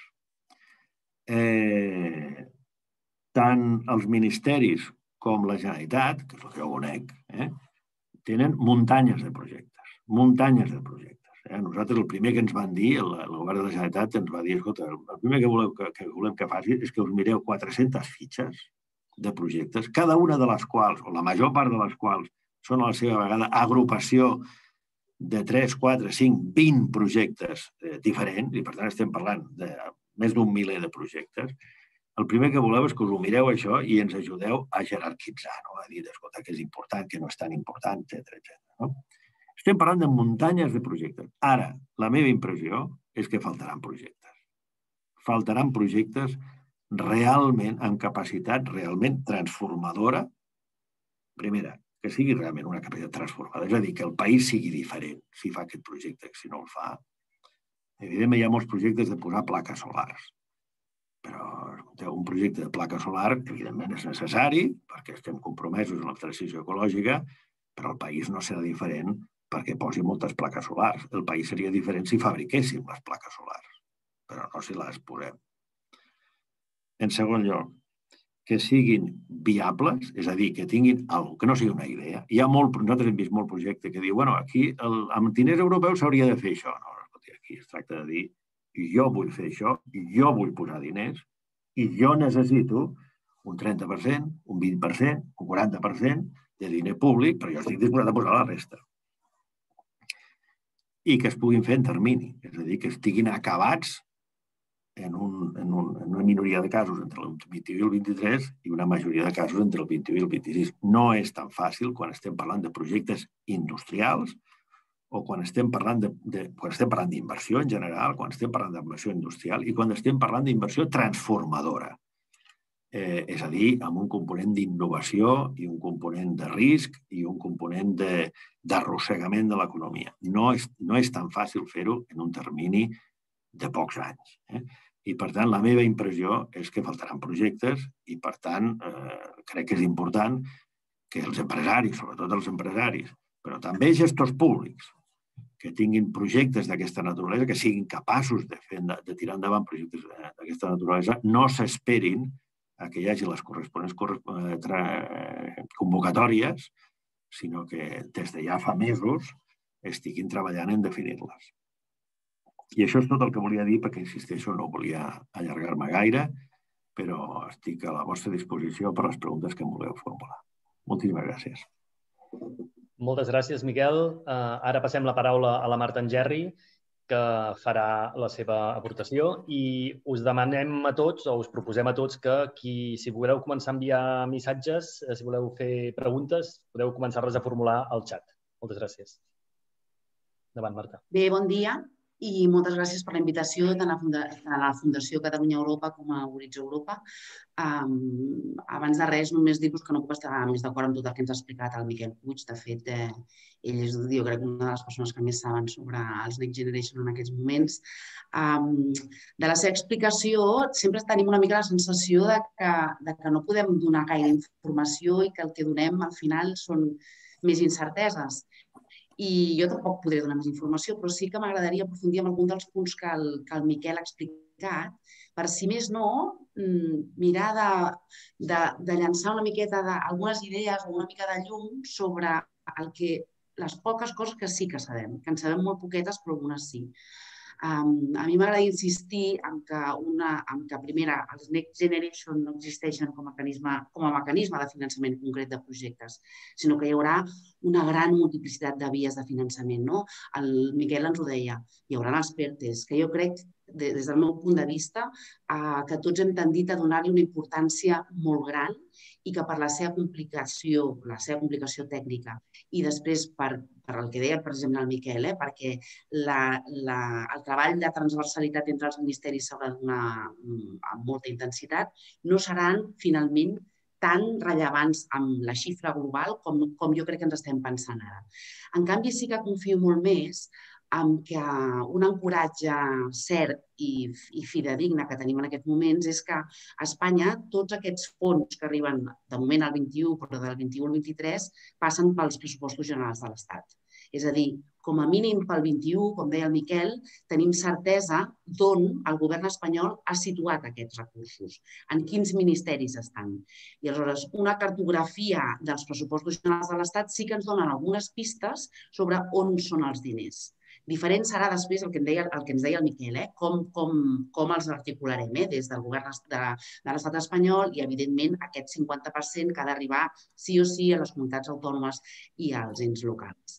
Eh, tant els ministeris com la Generalitat, que és el que jo conec, eh, tenen muntanyes de projectes, muntanyes de projectes. Eh? Nosaltres el primer que ens van dir, el, el govern de la Generalitat ens va dir, escolta, el primer que volem que, que volem que faci és que us mireu quatre-centes fitxes de projectes, cada una de les quals, o la major part de les quals, són a la seva vegada agrupació de tres, quatre, cinc, vint projectes eh, diferents, i per tant estem parlant de més d'un miler de projectes. El primer que voleu és que us ho mireu això i ens ajudeu a jerarquitzar, no? A dir, escolta, que és important, que no és tan important, etcètera, etcètera. No? Estem parlant de muntanyes de projectes. Ara, la meva impressió és que faltaran projectes. Faltaran projectes realment amb capacitat realment transformadora. Primera, que sigui realment una capacitat transformadora, és a dir, que el país sigui diferent si fa aquest projecte, que si no el fa. Evidentment, hi ha molts projectes de posar plaques solars, però un projecte de placa solar, evidentment, és necessari perquè estem compromesos en la transició ecològica, però el país no serà diferent perquè posi moltes plaques solars. El país seria diferent si fabriquéssim les plaques solars, però no si les posem. En segon lloc, que siguin viables, és a dir, que tinguin alguna cosa, que no sigui una idea. Hi ha molt, nosaltres hem vist molt projecte que diu, bueno, aquí el, amb diners europeus s'hauria de fer això. No, aquí es tracta de dir, jo vull fer això, jo vull posar diners, i jo necessito un trenta per cent, un vint per cent, un quaranta per cent de diner públic, però jo estic disposat a posar la resta. I que es puguin fer en termini, és a dir, que estiguin acabats en, un, en, un, en una minoria de casos entre el vint-i-u i el vint-i-tres i una majoria de casos entre el vint-i-u i el vint-i-sis. No és tan fàcil quan estem parlant de projectes industrials o quan estem parlant de, de, quan estem parlant d'inversió en general, quan estem parlant d'inversió industrial i quan estem parlant d'inversió transformadora. Eh, és a dir, amb un component d'innovació i un component de risc i un component d'arrossegament de, de l'economia. No és, no és tan fàcil fer-ho en un termini de pocs anys. Eh? I, per tant, la meva impressió és que faltaran projectes i, per tant, eh, crec que és important que els empresaris, sobretot els empresaris, però també gestors públics, que tinguin projectes d'aquesta naturalesa, que siguin capaços de, fer, de tirar endavant projectes d'aquesta naturalesa, no s'esperin a que hi hagi les corresponents convocatòries, sinó que des de ja fa mesos estiguin treballant en definir-les. I això és tot el que volia dir, perquè, insisteixo, no volia allargar-me gaire, però estic a la vostra disposició per les preguntes que em voleu formular. Moltíssimes gràcies. Moltes gràcies, Miquel. Uh, ara passem la paraula a la Marta Engerri que farà la seva aportació i us demanem a tots o us proposem a tots que qui, si voleu començar a enviar missatges, si voleu fer preguntes, podeu començar-les a formular al xat. Moltes gràcies. Endavant, Marta. Bé, bon dia i moltes gràcies per la invitació tant a la Fundació Catalunya Europa com a Horitzó Europa. Abans de res, només dir-vos que no puc estar més d'acord amb tot el que ens ha explicat el Miquel Puig. De fet, ell és, jo crec, una de les persones que més saben sobre els Next Generation en aquests moments. De la seva explicació, sempre tenim una mica la sensació de que no podem donar gaire informació i que el que donem al final són més incerteses. I jo tampoc podré donar més informació, però sí que m'agradaria aprofundir en algun dels punts que el Miquel ha explicat, per, si més no, mirar de llançar una miqueta algunes idees o una mica de llum sobre les poques coses que sí que sabem, que en sabem molt poquetes, però algunes sí. A mi m'agrada insistir en que, primera, els Next Generation no existeixen com a mecanisme de finançament concret de projectes, sinó que hi haurà una gran multiplicitat de vies de finançament. El Miquel ens ho deia, hi haurà els PERTEs, que jo crec, des del meu punt de vista, que tots hem tendit a donar-li una importància molt gran i que per la seva complicació, la seva complicació tècnica i després per el que deia, per exemple, el Miquel, perquè el treball de transversalitat entre els ministeris s'haurà de donar amb molta intensitat, no seran finalment tan rellevants amb la xifra global com jo crec que ens estem pensant ara. En canvi, sí que confio molt més en que un ancoratge cert i fidedigne que tenim en aquests moments és que a Espanya tots aquests fons que arriben de moment al vint-i-u, però del vint-i-u al vint-i-tres, passen pels pressupostos generals de l'Estat. És a dir, com a mínim pel vint-i-u, com deia el Miquel, tenim certesa d'on el govern espanyol ha situat aquests recursos, en quins ministeris estan. I aleshores, una cartografia dels pressupostos generals de l'Estat sí que ens donen algunes pistes sobre on són els diners. Diferent serà després el que ens deia el Miquel, com els articularem des del govern de l'Estat espanyol i, evidentment, aquest cinquanta per cent que ha d'arribar sí o sí a les comunitats autònomes i als ens locals.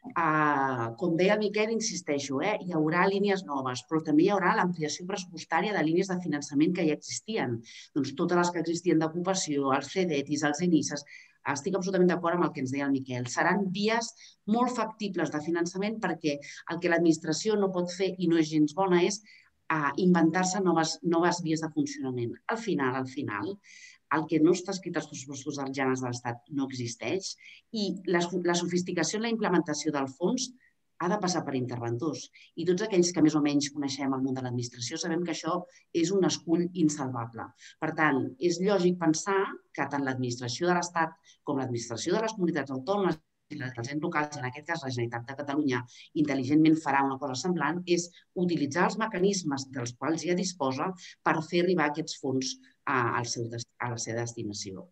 Com deia el Miquel, insisteixo, hi haurà línies noves, però també hi haurà l'ampliació pressupostària de línies de finançament que ja existien. Totes les que existien d'ocupació, els FEDETIs, els ENISES. Estic absolutament d'acord amb el que ens deia el Miquel. Seran vies molt factibles de finançament perquè el que l'administració no pot fer i no és gens bona és inventar-se noves vies de funcionament. Al final, al final, el que no està escrit als pressupostos generals de l'Estat no existeix i la sofisticació en la implementació del fons ha de passar per interventors. I tots aquells que més o menys coneixem el món de l'administració sabem que això és un escull insalvable. Per tant, és lògic pensar que tant l'administració de l'Estat com l'administració de les comunitats autònomes i els ens locals, en aquest cas la Generalitat de Catalunya, intel·ligentment farà una cosa semblant, és utilitzar els mecanismes dels quals ja disposa per fer arribar aquests fons a la seva destinació.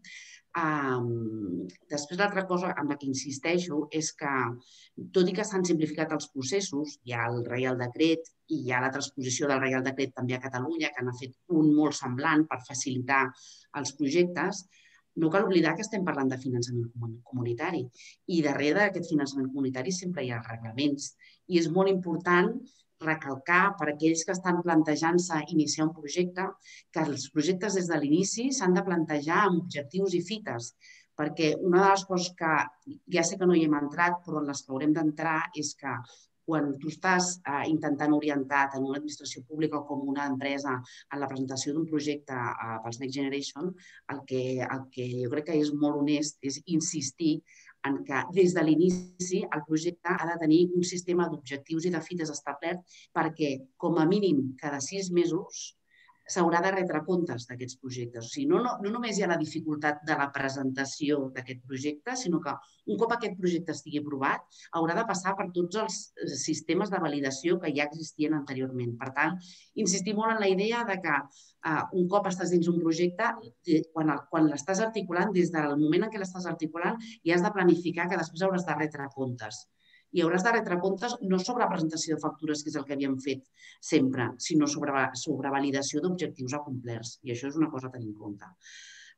Després, l'altra cosa amb la que insisteixo és que, tot i que s'han simplificat els processos, hi ha el Reial Decret i hi ha la transposició del Reial Decret també a Catalunya, que n'ha fet un molt semblant per facilitar els projectes, no cal oblidar que estem parlant de finançament comunitari i darrere d'aquest finançament comunitari sempre hi ha reglaments i és molt important recalcar per aquells que estan plantejant-se iniciar un projecte que els projectes des de l'inici s'han de plantejar amb objectius i fites, perquè una de les coses que ja sé que no hi hem entrat però en les que haurem d'entrar és que quan tu estàs intentant orientar tant una administració pública com una empresa en la presentació d'un projecte pels Next Generation, el que jo crec que és molt honest és insistir en que des de l'inici el projecte ha de tenir un sistema d'objectius i de fites establert perquè, com a mínim, cada sis mesos s'haurà de retre comptes d'aquests projectes. O sigui, no només hi ha la dificultat de la presentació d'aquest projecte, sinó que un cop aquest projecte estigui aprovat, haurà de passar per tots els sistemes de validació que ja existien anteriorment. Per tant, insistir molt en la idea que un cop estàs dins un projecte, quan l'estàs articulant, des del moment en què l'estàs articulant, ja has de planificar que després hauràs de retre comptes. I hauràs de retre comptes no sobre presentació de factures, que és el que havíem fet sempre, sinó sobre validació d'objectius acomplerts. I això és una cosa a tenir en compte.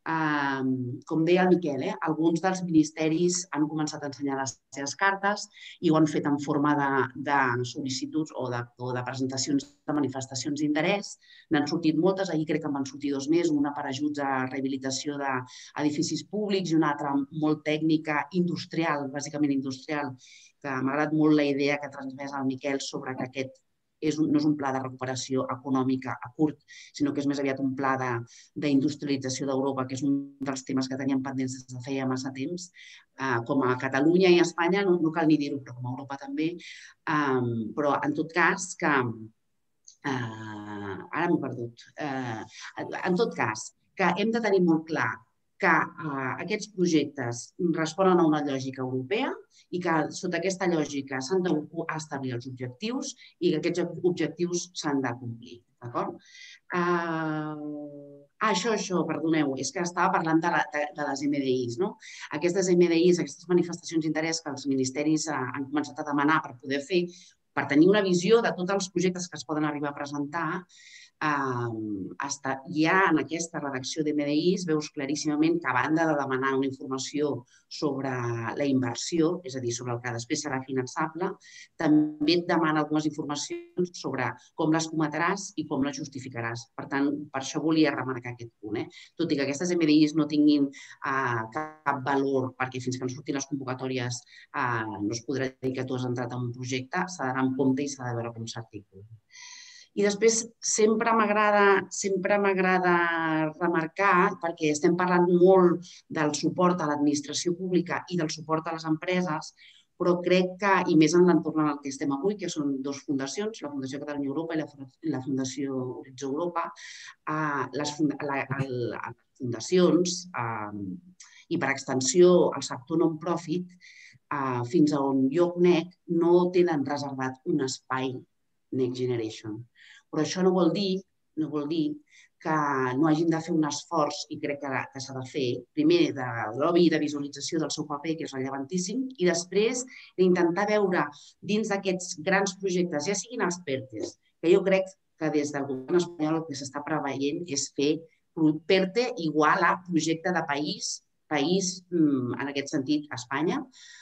com deia el Miquel, alguns dels ministeris han començat a ensenyar les seves cartes i ho han fet en forma de sol·licituds o de presentacions de manifestacions d'interès. N'han sortit moltes, ahir crec que en van sortir dos més, una per ajuts a rehabilitació d'edificis públics i una altra molt tècnica, industrial, bàsicament industrial, que m'ha agradat molt la idea que ha transmès el Miquel sobre que aquest no és un pla de recuperació econòmica a curt, sinó que és més aviat un pla d'industrialització d'Europa, que és un dels temes que teníem pendents des de feia massa temps. Com a Catalunya i Espanya, no cal ni dir-ho, però com a Europa també. Però, en tot cas, que... Ara m'he perdut. En tot cas, que hem de tenir molt clar que aquests projectes responen a una lògica europea i que sota aquesta lògica s'han d'establir els objectius i que aquests objectius s'han de complir. D'acord? Això, això, perdoneu, és que estava parlant de les eme de is. Aquestes eme de is, aquestes manifestacions d'interès que els ministeris han començat a demanar per poder fer, per tenir una visió de tots els projectes que es poden arribar a presentar, ja en aquesta redacció d'eme de is veus claríssimament que a banda de demanar una informació sobre la inversió, és a dir, sobre el que després serà finançable, també et demana algunes informacions sobre com les cometràs i com les justificaràs. Per tant, per això volia remarcar aquest punt. Tot i que aquestes eme de is no tinguin cap valor, perquè fins que no surtin les convocatòries no es podrà dir que tu has entrat en un projecte, s'ha d'anar amb compte i s'ha de veure com s'articula. I després sempre m'agrada sempre m'agrada remarcar, perquè estem parlant molt del suport a l'administració pública i del suport a les empreses, però crec que, i més en l'entorn en el que estem avui, que són dues fundacions, la Fundació Catalunya Europa i la Fundació Horitzó Europa, les fundacions i, per extensió, el sector non-profit, fins a on jo conec, no tenen reservat un espai Next Generation. Però això no vol dir, no vol dir que no hagin de fer un esforç, i crec que s'ha de fer, primer de lobby i de visualització del seu paper, que és rellevantíssim, i després d'intentar veure dins d'aquests grans projectes, ja siguin els PERTEs, que jo crec que des del govern espanyol el que s'està preveient és fer PERTE igual a projecte de país, país en aquest sentit Espanya,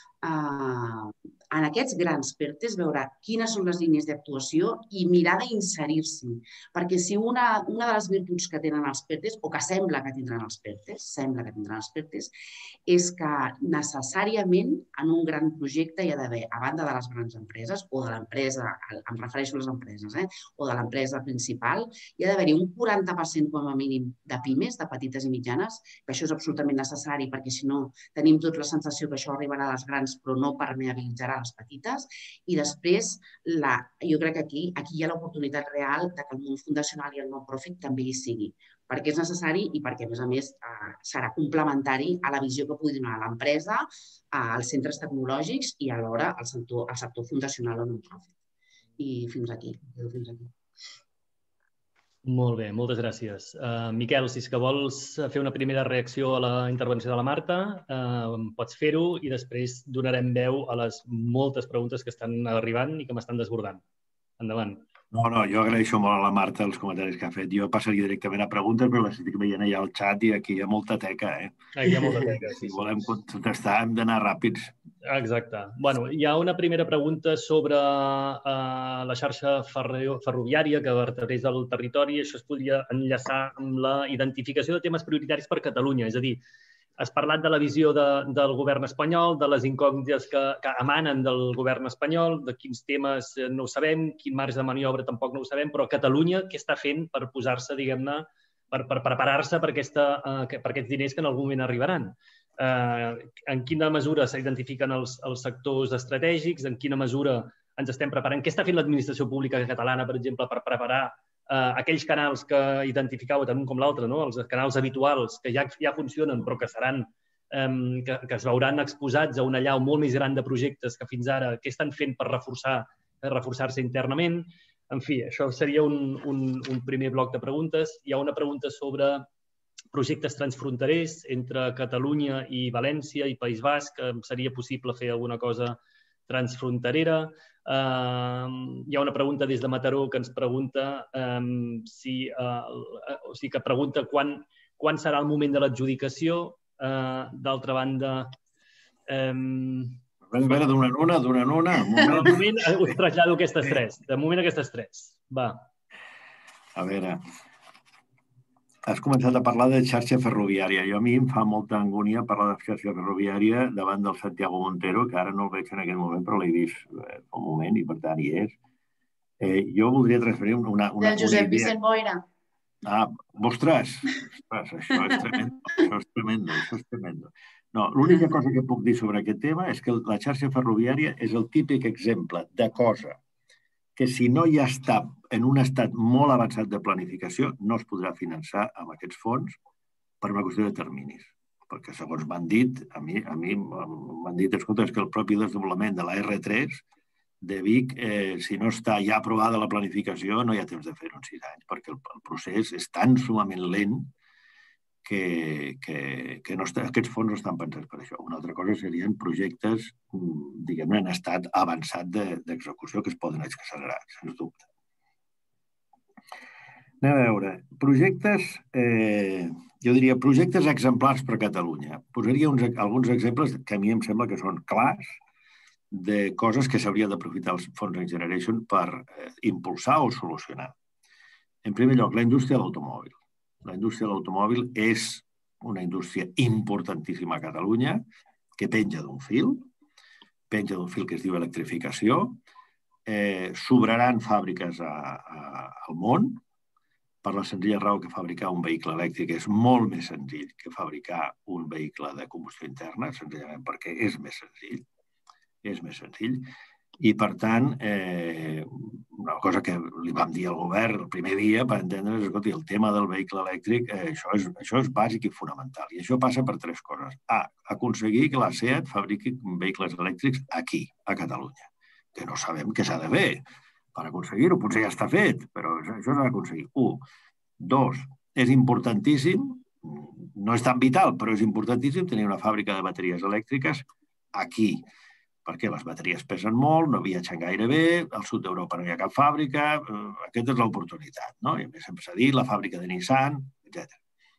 en aquests grans PERTEs veure quines són les línies d'actuació i mirar d'inserir-s'hi. Perquè si una de les virtuts que tenen els PERTEs, o que sembla que tindran els PERTEs, sembla que tindran els PERTEs, és que necessàriament en un gran projecte hi ha d'haver, a banda de les grans empreses, o de l'empresa, em refereixo a les empreses, o de l'empresa principal, hi ha d'haver-hi un quaranta per cent com a mínim de pimes, de petites i mitjanes, que això és absolutament necessari perquè si no tenim tota la sensació que això arribarà a les grans però no permeabilitzarà les petites. I després, jo crec que aquí hi ha l'oportunitat real que el món fundacional i el non-profit també hi sigui, perquè és necessari i perquè, a més a més, serà complementari a la visió que pugui donar l'empresa, als centres tecnològics i alhora al sector fundacional o non-profit. I fins aquí. Fins aquí. Molt bé, moltes gràcies. Miquel, si és que vols fer una primera reacció a la intervenció de la Marta, pots fer-ho i després donarem veu a les moltes preguntes que estan arribant i que m'estan desbordant. Endavant. No, no, jo agraeixo molt a la Marta els comentaris que ha fet. Jo passaria directament a preguntes, però les estic veient allà al xat i aquí hi ha molta teca. Aquí hi ha molta teca, sí. Si volem contestar hem d'anar ràpids. Exacte. Bueno, hi ha una primera pregunta sobre la xarxa ferroviària que vertebrés el territori. Això es podria enllaçar amb la identificació de temes prioritaris per Catalunya. És a dir, has parlat de la visió del govern espanyol, de les incògnites que emanen del govern espanyol, de quins temes no ho sabem, quin marge de maniobra tampoc no ho sabem, però Catalunya què està fent per posar-se, diguem-ne, per preparar-se per aquests diners que en algun moment arribaran? En quina mesura s'identifiquen els sectors estratègics, en quina mesura ens estem preparant, què està fent l'administració pública catalana, per exemple, per preparar aquells canals que identificàveu tant un com l'altre, els canals habituals que ja funcionen però que seran, que es veuran exposats a una allau molt més gran de projectes que fins ara, què estan fent per reforçar-se internament? En fi, això seria un primer bloc de preguntes. Hi ha una pregunta sobre projectes transfronterers entre Catalunya i València i País Basc, que seria possible fer alguna cosa transfronterera. Hi ha una pregunta des de Mataró que ens pregunta si, o sigui, que pregunta quan quan serà el moment de l'adjudicació. D'altra banda... Vam veure d'una en una, d'una en una. De moment us trasllado aquestes tres. De moment aquestes tres. Va. A veure... Has començat a parlar de xarxa ferroviària. Jo a mi em fa molta angúnia parlar de xarxa ferroviària davant del Santiago Montero, que ara no el veig en aquest moment, però l'he vist un moment i per tant hi és. Eh, jo voldria transferir una, una, Del Josep una idea... Vicent Boira. Ah, ostres! Ostres, això és tremendo, això és tremendo, això és tremendo. No, l'única cosa que puc dir sobre aquest tema és que la xarxa ferroviària és el típic exemple de cosa que si no ja està en un estat molt avançat de planificació, no es podrà finançar amb aquests fons per una qüestió de terminis. Perquè, segons m'han dit, a mi a mi m'han dit, escolta, és que el propi desenvolupament de la erre tres de Vic, eh, si no està ja aprovada la planificació, no hi ha temps de fer-ho en sis anys, perquè el, el procés és tan sumament lent que, que, que no està, aquests fons no estan pensats per això. Una altra cosa serien projectes, diguem-ne, en estat avançat d'execució que es poden accelerar, sens dubte. Anem a veure, projectes, eh, jo diria, projectes exemplars per a Catalunya. Posaria uns, alguns exemples que a mi em sembla que són clars de coses que s'haurien d'aprofitar els fons Next Generation per eh, impulsar o solucionar. En primer lloc, la indústria de l'automòbil. La indústria de l'automòbil és una indústria importantíssima a Catalunya que penja d'un fil, penja d'un fil que es diu electrificació, eh, sobraran fàbriques a, a, al món, per la senzilla raó que fabricar un vehicle elèctric és molt més senzill que fabricar un vehicle de combustió interna, senzillament perquè és més senzill, és més senzill. I, per tant, eh, una cosa que li vam dir al govern el primer dia per entendre és que el tema del vehicle elèctric, eh, això, és, això és bàsic i fonamental. I això passa per tres coses. A, aconseguir que la SEAT fabriqui vehicles elèctrics aquí, a Catalunya, que no sabem què s'ha de fer per aconseguir-ho. Potser ja està fet, però això s'ha d'aconseguir. Un. Dos, és importantíssim, no és tan vital, però és importantíssim tenir una fàbrica de bateries elèctriques aquí, perquè les bateries pesen molt, no viatgen gaire bé, al sud d'Europa no hi ha cap fàbrica, aquesta és l'oportunitat, no? I a més sempre s'ha dit la fàbrica de Nissan, etcètera.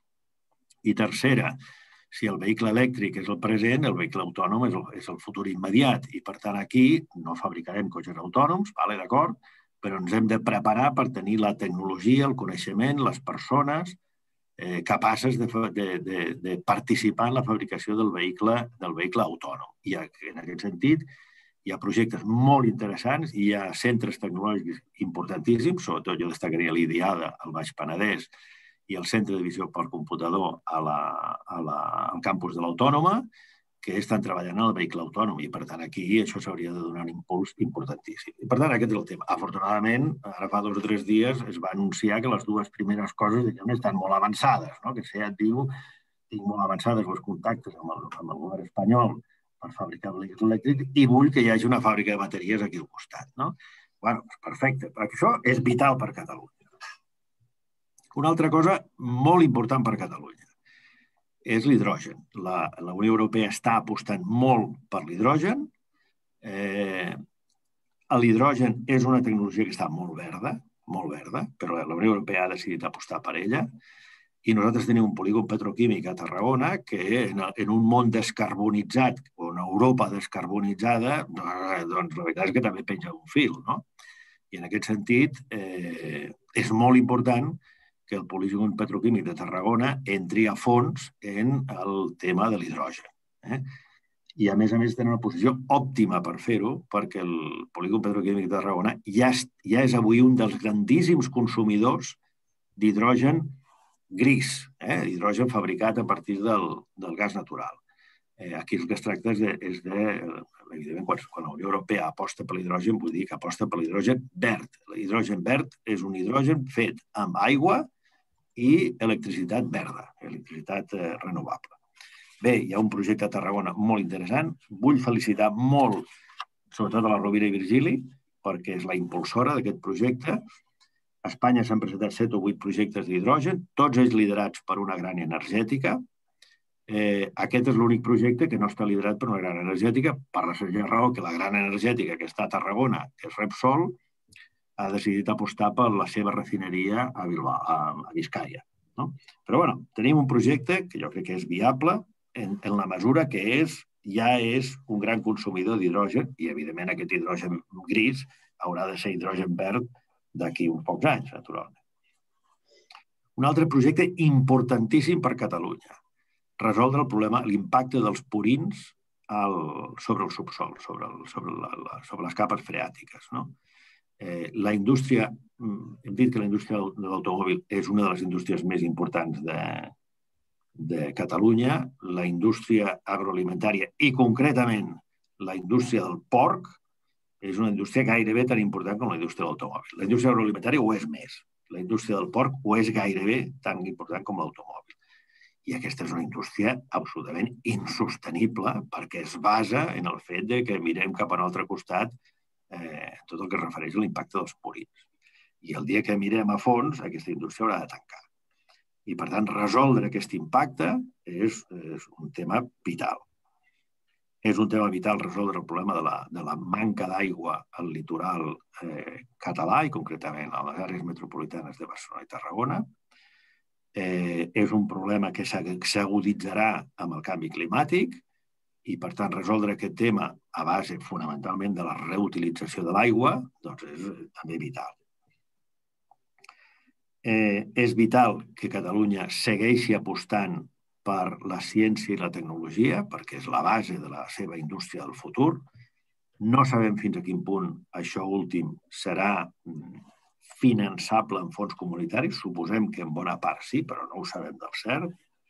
I tercera, si el vehicle elèctric és el present, el vehicle autònom és el, és el futur immediat i, per tant, aquí no fabricarem cotxes autònoms, vale, d'acord, però ens hem de preparar per tenir la tecnologia, el coneixement, les persones eh, capaces de, de, de, de participar en la fabricació del vehicle, del vehicle autònom. I en aquest sentit hi ha projectes molt interessants, hi ha centres tecnològics importantíssims, sobretot jo destacaria l'IDIADA al Baix Penedès i el Centre de Visió per Computador a la, a la, al campus de l'Autònoma, que estan treballant en el vehicle autònom i, per tant, aquí això s'hauria de donar un impuls importantíssim. I, per tant, aquest és el tema. Afortunadament, ara fa dos o tres dies es va anunciar que les dues primeres coses, diguem, estan molt avançades, no? Que SEAT diu, tinc molt avançades els contactes amb el, amb el govern espanyol per fabricar vehicles elèctrics i vull que hi hagi una fàbrica de bateries aquí al costat, no? Bueno, perfecte, perquè això és vital per Catalunya. Una altra cosa molt important per Catalunya és l'hidrogen. La, la Unió Europea està apostant molt per l'hidrogen. Eh, l'hidrogen és una tecnologia que està molt verda, molt verda, però la Unió Europea ha decidit apostar per ella. I nosaltres tenim un polígon petroquímic a Tarragona que en, en un món descarbonitzat, o en Europa descarbonitzada, doncs la veritat és que també penja un fil, no? I en aquest sentit eh, és molt important que el polígon petroquímic de Tarragona entri a fons en el tema de l'hidrogen. Eh? I, a més a més, tenen una posició òptima per fer-ho, perquè el polígon petroquímic de Tarragona ja és, ja és avui un dels grandíssims consumidors d'hidrogen gris, eh? Hidrogen fabricat a partir del, del gas natural. Eh, aquí el que es tracta és de, és de evidentment, quan, quan la Unió Europea aposta per l'hidrogen, vull dir que aposta per l'hidrogen verd. L'hidrogen verd és un hidrogen fet amb aigua i electricitat verda, electricitat eh, renovable. Bé, hi ha un projecte a Tarragona molt interessant. Vull felicitar molt, sobretot a la Rovira i Virgili, perquè és la impulsora d'aquest projecte. A Espanya s'han presentat set o vuit projectes d'hidrogen, tots ells liderats per una gran energètica. Eh, aquest és l'únic projecte que no està liderat per una gran energètica, per la senzilla raó que la gran energètica que està a Tarragona, que és Repsol, ha decidit apostar per la seva refineria a, Bilbao, a, a Vizcaya. Però bueno, tenim un projecte que jo crec que és viable en la mesura que és ja és un gran consumidor d'hidrogen i, evidentment, aquest hidrogen gris haurà de ser hidrogen verd d'aquí uns pocs anys, naturalment. Un altre projecte importantíssim per Catalunya, resoldre el problema, l'impacte dels purins sobre el subsol, sobre les capes freàtiques. La indústria, hem dit que la indústria de l'automòbil és una de les indústries més importants de Catalunya, la indústria agroalimentària i, concretament, la indústria del porc és una indústria gairebé tan important com la indústria de l'automòbil. La indústria agroalimentària ho és més. La indústria del porc ho és gairebé tan important com l'automòbil. I aquesta és una indústria absolutament insostenible perquè es basa en el fet que mirem cap a un altre costat tot el que es refereix a l'impacte dels purins. I el dia que mirem a fons, aquesta indústria haurà de tancar. I, per tant, resoldre aquest impacte és un tema vital. És un tema vital resoldre el problema de la manca d'aigua al litoral català i, concretament, a les àrees metropolitanes de Barcelona i Tarragona. És un problema que s'aguditzarà amb el canvi climàtic i, per tant, resoldre aquest tema a base, fonamentalment, de la reutilització de l'aigua és també vital. És vital que Catalunya segueixi apostant per la ciència i la tecnologia, perquè és la base de la seva indústria del futur. No sabem fins a quin punt això últim serà finançable en fons comunitaris. Suposem que en bona part sí, però no ho sabem del cert.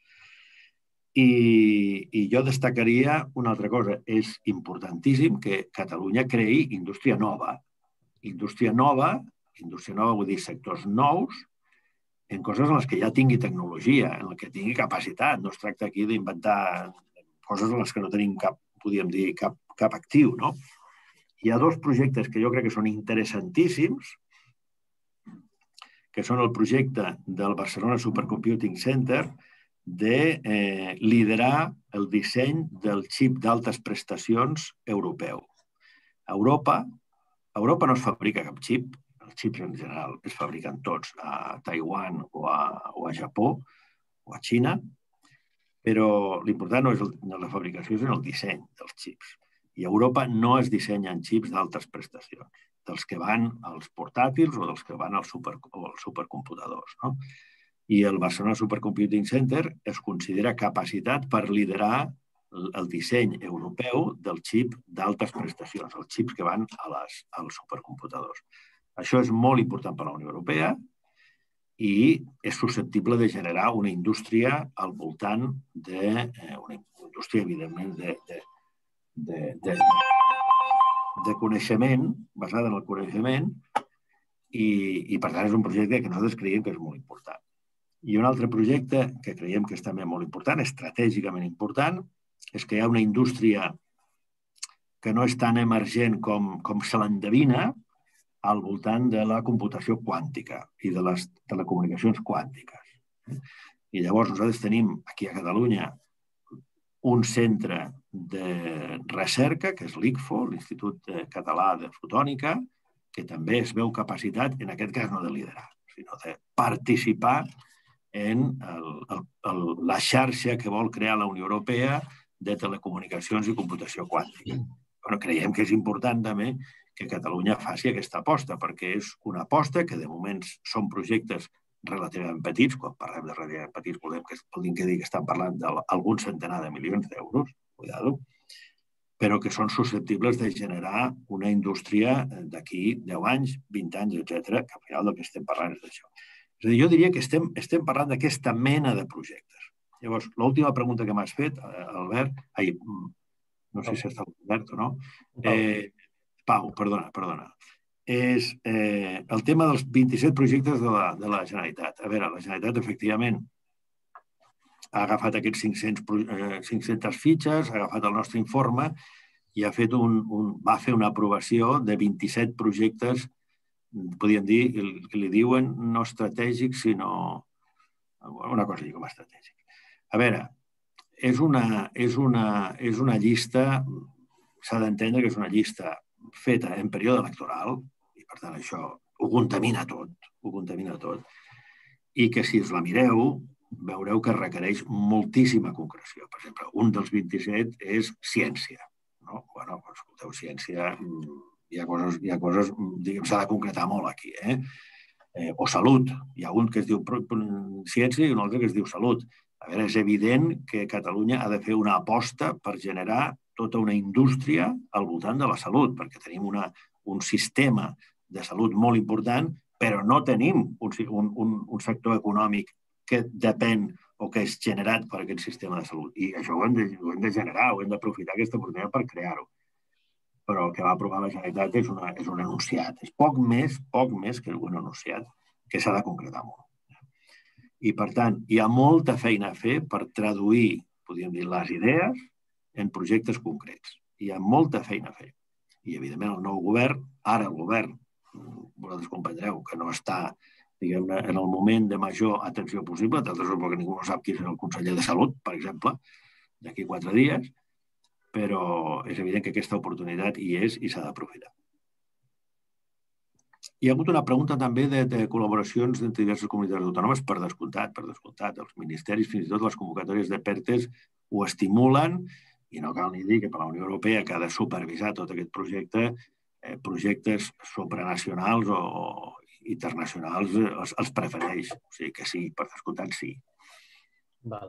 I jo destacaria una altra cosa. És importantíssim que Catalunya creï indústria nova. Indústria nova, indústria nova vull dir sectors nous, en coses en les que ja tingui tecnologia, en les que tingui capacitat. No es tracta aquí d'inventar coses en les que no tenim cap, podríem dir, cap actiu. Hi ha dos projectes que jo crec que són interessantíssims, que són el projecte del Barcelona Supercomputing Center de liderar el disseny del xip d'altes prestacions europeu. A Europa, a Europa no es fabrica cap xip, els xips en general es fabriquen tots a Taiwan o a Japó o a Xina, però l'important no és la fabricació, és el disseny dels xips. I a Europa no es dissenyen xips d'altes prestacions, dels que van als portàtils o dels que van als supercomputadors. I el Barcelona Supercomputing Center es considera capacitat per liderar el disseny europeu del xip d'altes prestacions, els xips que van als supercomputadors. Això és molt important per a la Unió Europea i és susceptible de generar una indústria al voltant d'una indústria, evidentment, de coneixement, basada en el coneixement, i, per tant, és un projecte que nosaltres creiem que és molt important. I un altre projecte que creiem que és també molt important, estratègicament important, és que hi ha una indústria que no és tan emergent com se l'endevina, al voltant de la computació quàntica i de les telecomunicacions quàntiques. I llavors nosaltres tenim aquí a Catalunya un centre de recerca, que és l'I C F O, l'Institut Català de Fotònica, que també es veu capacitat, en aquest cas no de liderar, sinó de participar en la xarxa que vol crear la Unió Europea de telecomunicacions i computació quàntica. Creiem que és important també que Catalunya faci aquesta aposta, perquè és una aposta que de moment són projectes relativament petits. Quan parlem de relativament petits volem que dir que estan parlant d'algun centenar de milions d'euros, cuidado, però que són susceptibles de generar una indústria d'aquí deu anys, vint anys, etcètera, que al final del que estem parlant és d'això. És a dir, jo diria que estem parlant d'aquesta mena de projectes. Llavors, l'última pregunta que m'has fet, Albert, no sé si està Albert o no, Pau, perdona, perdona. És el tema dels vint-i-set projectes de la Generalitat. A veure, la Generalitat, efectivament, ha agafat aquests cinc-centes fitxes, ha agafat el nostre informe i va fer una aprovació de vint-i-set projectes, podríem dir, que li diuen no estratègics, sinó una cosa com estratègic. A veure, és una llista, s'ha d'entendre que és una llista feta en període electoral, i per tant això ho contamina tot, ho contamina tot. i que si us la mireu, veureu que requereix moltíssima concreció. Per exemple, un dels vint-i-set és ciència. No? Bueno, escolteu, ciència, hi ha coses, hi ha coses diguem, s'ha de concretar molt aquí. Eh? Eh, o salut. Hi ha un que es diu ciència i un altre que es diu salut. A veure, és evident que Catalunya ha de fer una aposta per generar tota una indústria al voltant de la salut, perquè tenim una, un sistema de salut molt important, però no tenim un, un, un sector econòmic que depèn o que és generat per aquest sistema de salut. I això ho hem de, ho hem de generar, ho hem d'aprofitar aquesta oportunitat per crear-ho. Però el que va aprovar la Generalitat és, una, és un enunciat. És poc més, poc més que un enunciat que s'ha de concretar molt. I, per tant, hi ha molta feina a fer per traduir, podríem dir, les idees en projectes concrets. Hi ha molta feina a fer. I, evidentment, el nou govern, ara el govern, vosaltres comprendreu que no està diguem-ne, en el moment de major atenció possible, d'altres perquè ningú no sap qui és el conseller de Salut, per exemple, d'aquí quatre dies, però és evident que aquesta oportunitat hi és i s'ha d'aprofitar. Hi ha hagut una pregunta també de, de col·laboracions entre diverses comunitats autònomes, per descomptat, per descomptat. Els ministeris, fins i tot les convocatòries de PERTEs, ho estimulen, i no cal ni dir que per la Unió Europea, que ha de supervisar tot aquest projecte, eh, projectes supranacionals o internacionals els, els prefereix. O sigui que sí, per descomptat sí. Val.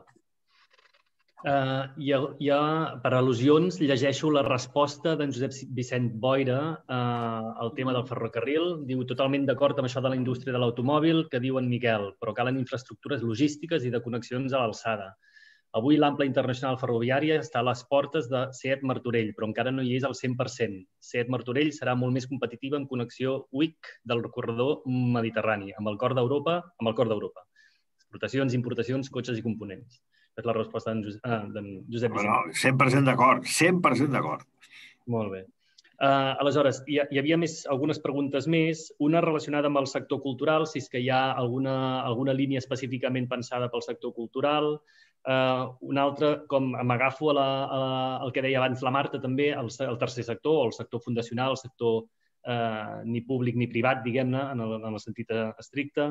Uh, hi ha, hi ha, per al·lusions, llegeixo la resposta d'en Josep Vicent Boira uh, al tema del ferrocarril. Diu, totalment d'acord amb això de la indústria de l'automòbil que diu en Miquel, però calen infraestructures logístiques i de connexions a l'alçada. Avui l'ample internacional ferroviària està a les portes de Seat Martorell, però encara no hi és al cent per cent. Seat Martorell serà molt més competitiva en connexió U I C del corredor mediterrani, amb el cor d'Europa, amb el cor d'Europa. Exportacions, importacions, cotxes i components. És la resposta d'en Josep, ah, Josep Vicent. Bueno, cent per cent d'acord, cent per cent d'acord. Molt bé. Uh, aleshores, hi, hi havia més, algunes preguntes més, una relacionada amb el sector cultural, si és que hi ha alguna, alguna línia específicament pensada pel sector cultural. Uh, una altra, com m'agafo al que deia abans la Marta, també, el, el tercer sector, el sector fundacional, el sector uh, ni públic ni privat, diguem-ne, en, el, en el sentit estricte.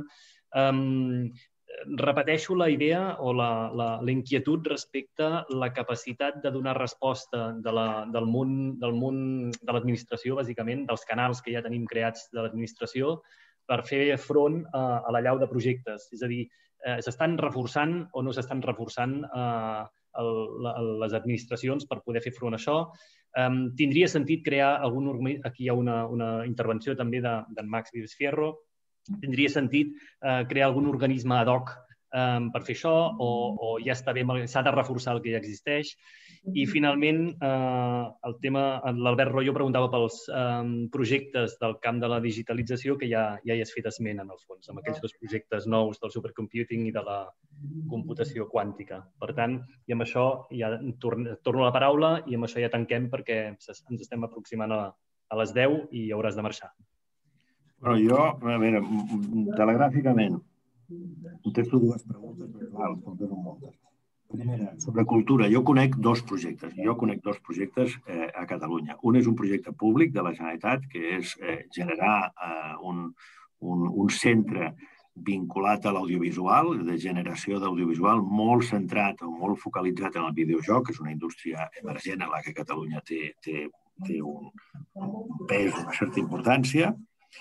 Um, repeteixo la idea o la, la, la inquietud respecte a la capacitat de donar resposta de la, del món, del món de l'administració, bàsicament, dels canals que ja tenim creats de l'administració, per fer front a, a la llau de projectes. És a dir, eh, s'estan reforçant o no s'estan reforçant eh, el, la, les administracions per poder fer front a això. Um, tindria sentit crear algun... Aquí hi ha una, una intervenció també d'en de, Max Vives Fierro. Tindria sentit eh, crear algun organisme ad hoc eh, per fer això o, o ja està bé, s'ha de reforçar el que ja existeix. I finalment, eh, el tema, l'Albert Royo preguntava pels eh, projectes del camp de la digitalització que ja, ja hi has fet esment en el fons, amb aquells dos projectes nous del supercomputing i de la computació quàntica. Per tant, i amb això ja torno, torno la paraula i amb això ja tanquem perquè ens estem aproximant a, a les deu i hauràs de marxar. Però jo, a veure, telegràficament, contesto dues preguntes, però clar, les preguntes són moltes. Primera, sobre cultura, jo conec dos projectes. Jo conec dos projectes eh, a Catalunya. Un és un projecte públic de la Generalitat, que és eh, generar eh, un, un, un centre vinculat a l'audiovisual, de generació d'audiovisual, molt centrat o molt focalitzat en el videojoc, que és una indústria emergent en la que Catalunya té, té, té un, un pes, una certa importància.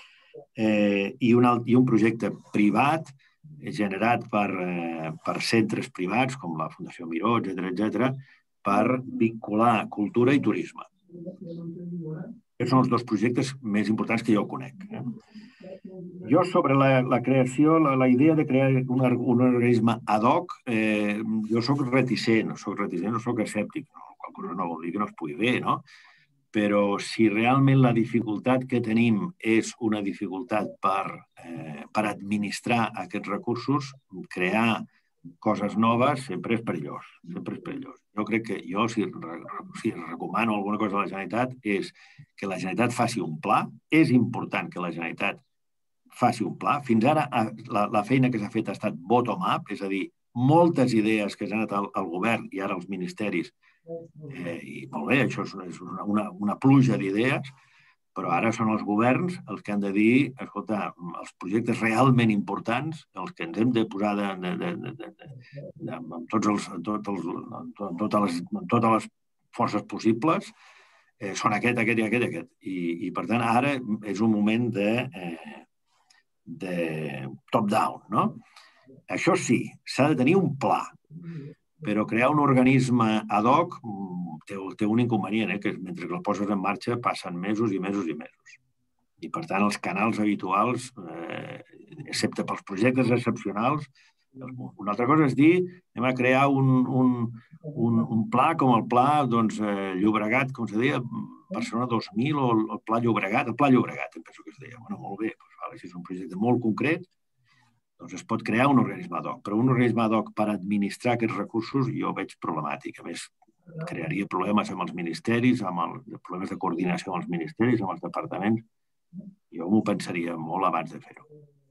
Eh, i, un, i un projecte privat generat per, eh, per centres privats com la Fundació Miró, etcètera, etcètera, per vincular cultura i turisme. Aquests són els dos projectes més importants que jo conec. Eh? Jo, sobre la, la creació, la, la idea de crear un, un organisme ad hoc, eh, jo soc reticent, soc reticent, no soc escèptic, no? Qual cosa no vol dir que no es pugui fer, no? Però si realment la dificultat que tenim és una dificultat per, eh, per administrar aquests recursos, crear coses noves sempre és perillós, sempre és perillós. Jo crec que jo, si, si recomano alguna cosa a la Generalitat, és que la Generalitat faci un pla. És important que la Generalitat faci un pla. Fins ara la, la feina que s'ha fet ha estat bottom-up, és a dir, moltes idees que s'han anat al, al govern i ara als ministeris. Eh, I molt bé, això és una, una, una pluja d'idees, Però ara són els governs els que han de dir, escolta, els projectes realment importants, els que ens hem de posar de, de, de, de, de, de, amb, tots els, tot els, amb, totes les, amb totes les forces possibles, eh, són aquest, aquest i aquest i aquest. I, i per tant, ara és un moment de, eh, de top-down, no? Això sí, s'ha de tenir un pla, però crear un organisme ad hoc té, té un inconvenient, eh? Que mentre el poses en marxa passen mesos i mesos i mesos. I, per tant, els canals habituals, eh, excepte pels projectes excepcionals, una altra cosa és dir anem a crear un, un, un, un pla com el pla doncs, eh, Llobregat, com se deia, Barcelona dos mil o el, el pla Llobregat, el pla Llobregat, em penso que es deia. Bueno, molt bé, doncs, vale, si és un projecte molt concret, doncs es pot crear un organisme ad hoc, però un organisme ad hoc per administrar aquests recursos jo veig problemàtic. A més, crearia problemes amb els ministeris, amb el, problemes de coordinació amb els ministeris, amb els departaments. Jo m'ho pensaria molt abans de fer-ho.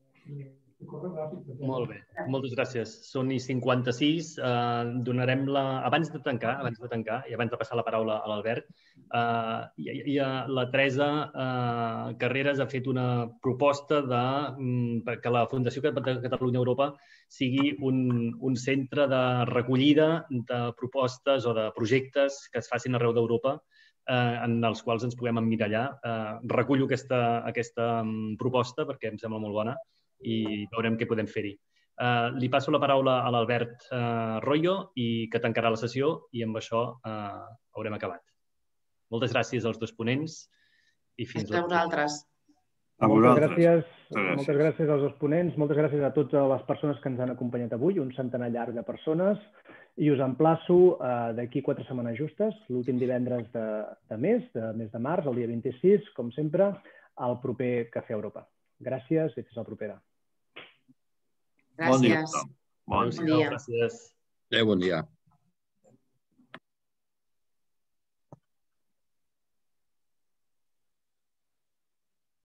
Molt bé, moltes gràcies. Són i cinquanta-sis. Eh, donarem la... Abans de tancar, abans de tancar i abans de passar la paraula a l'Albert, eh, i, i, la Teresa eh, Carreras ha fet una proposta de mm, que la Fundació Catalunya-Europa sigui un, un centre de recollida de propostes o de projectes que es facin arreu d'Europa eh, en els quals ens puguem emmirallar. Eh, recullo aquesta, aquesta proposta perquè em sembla molt bona i veurem què podem fer-hi. Uh, li passo la paraula a l'Albert uh, Royo i que tancarà la sessió i amb això uh, haurem acabat. Moltes gràcies als dos ponents i fins a vosaltres. A moltes gràcies, moltes gràcies als dos ponents, moltes gràcies a totes les persones que ens han acompanyat avui, un centenar llarg de persones, i us emplaço uh, d'aquí quatre setmanes justes, l'últim divendres de, de mes, de mes de març, el dia vint-i-sis, com sempre, al proper Cafè Europa. Gràcies i fins la propera. Gràcies. Bon dia. Bon dia. Gràcies. Adéu, bon dia.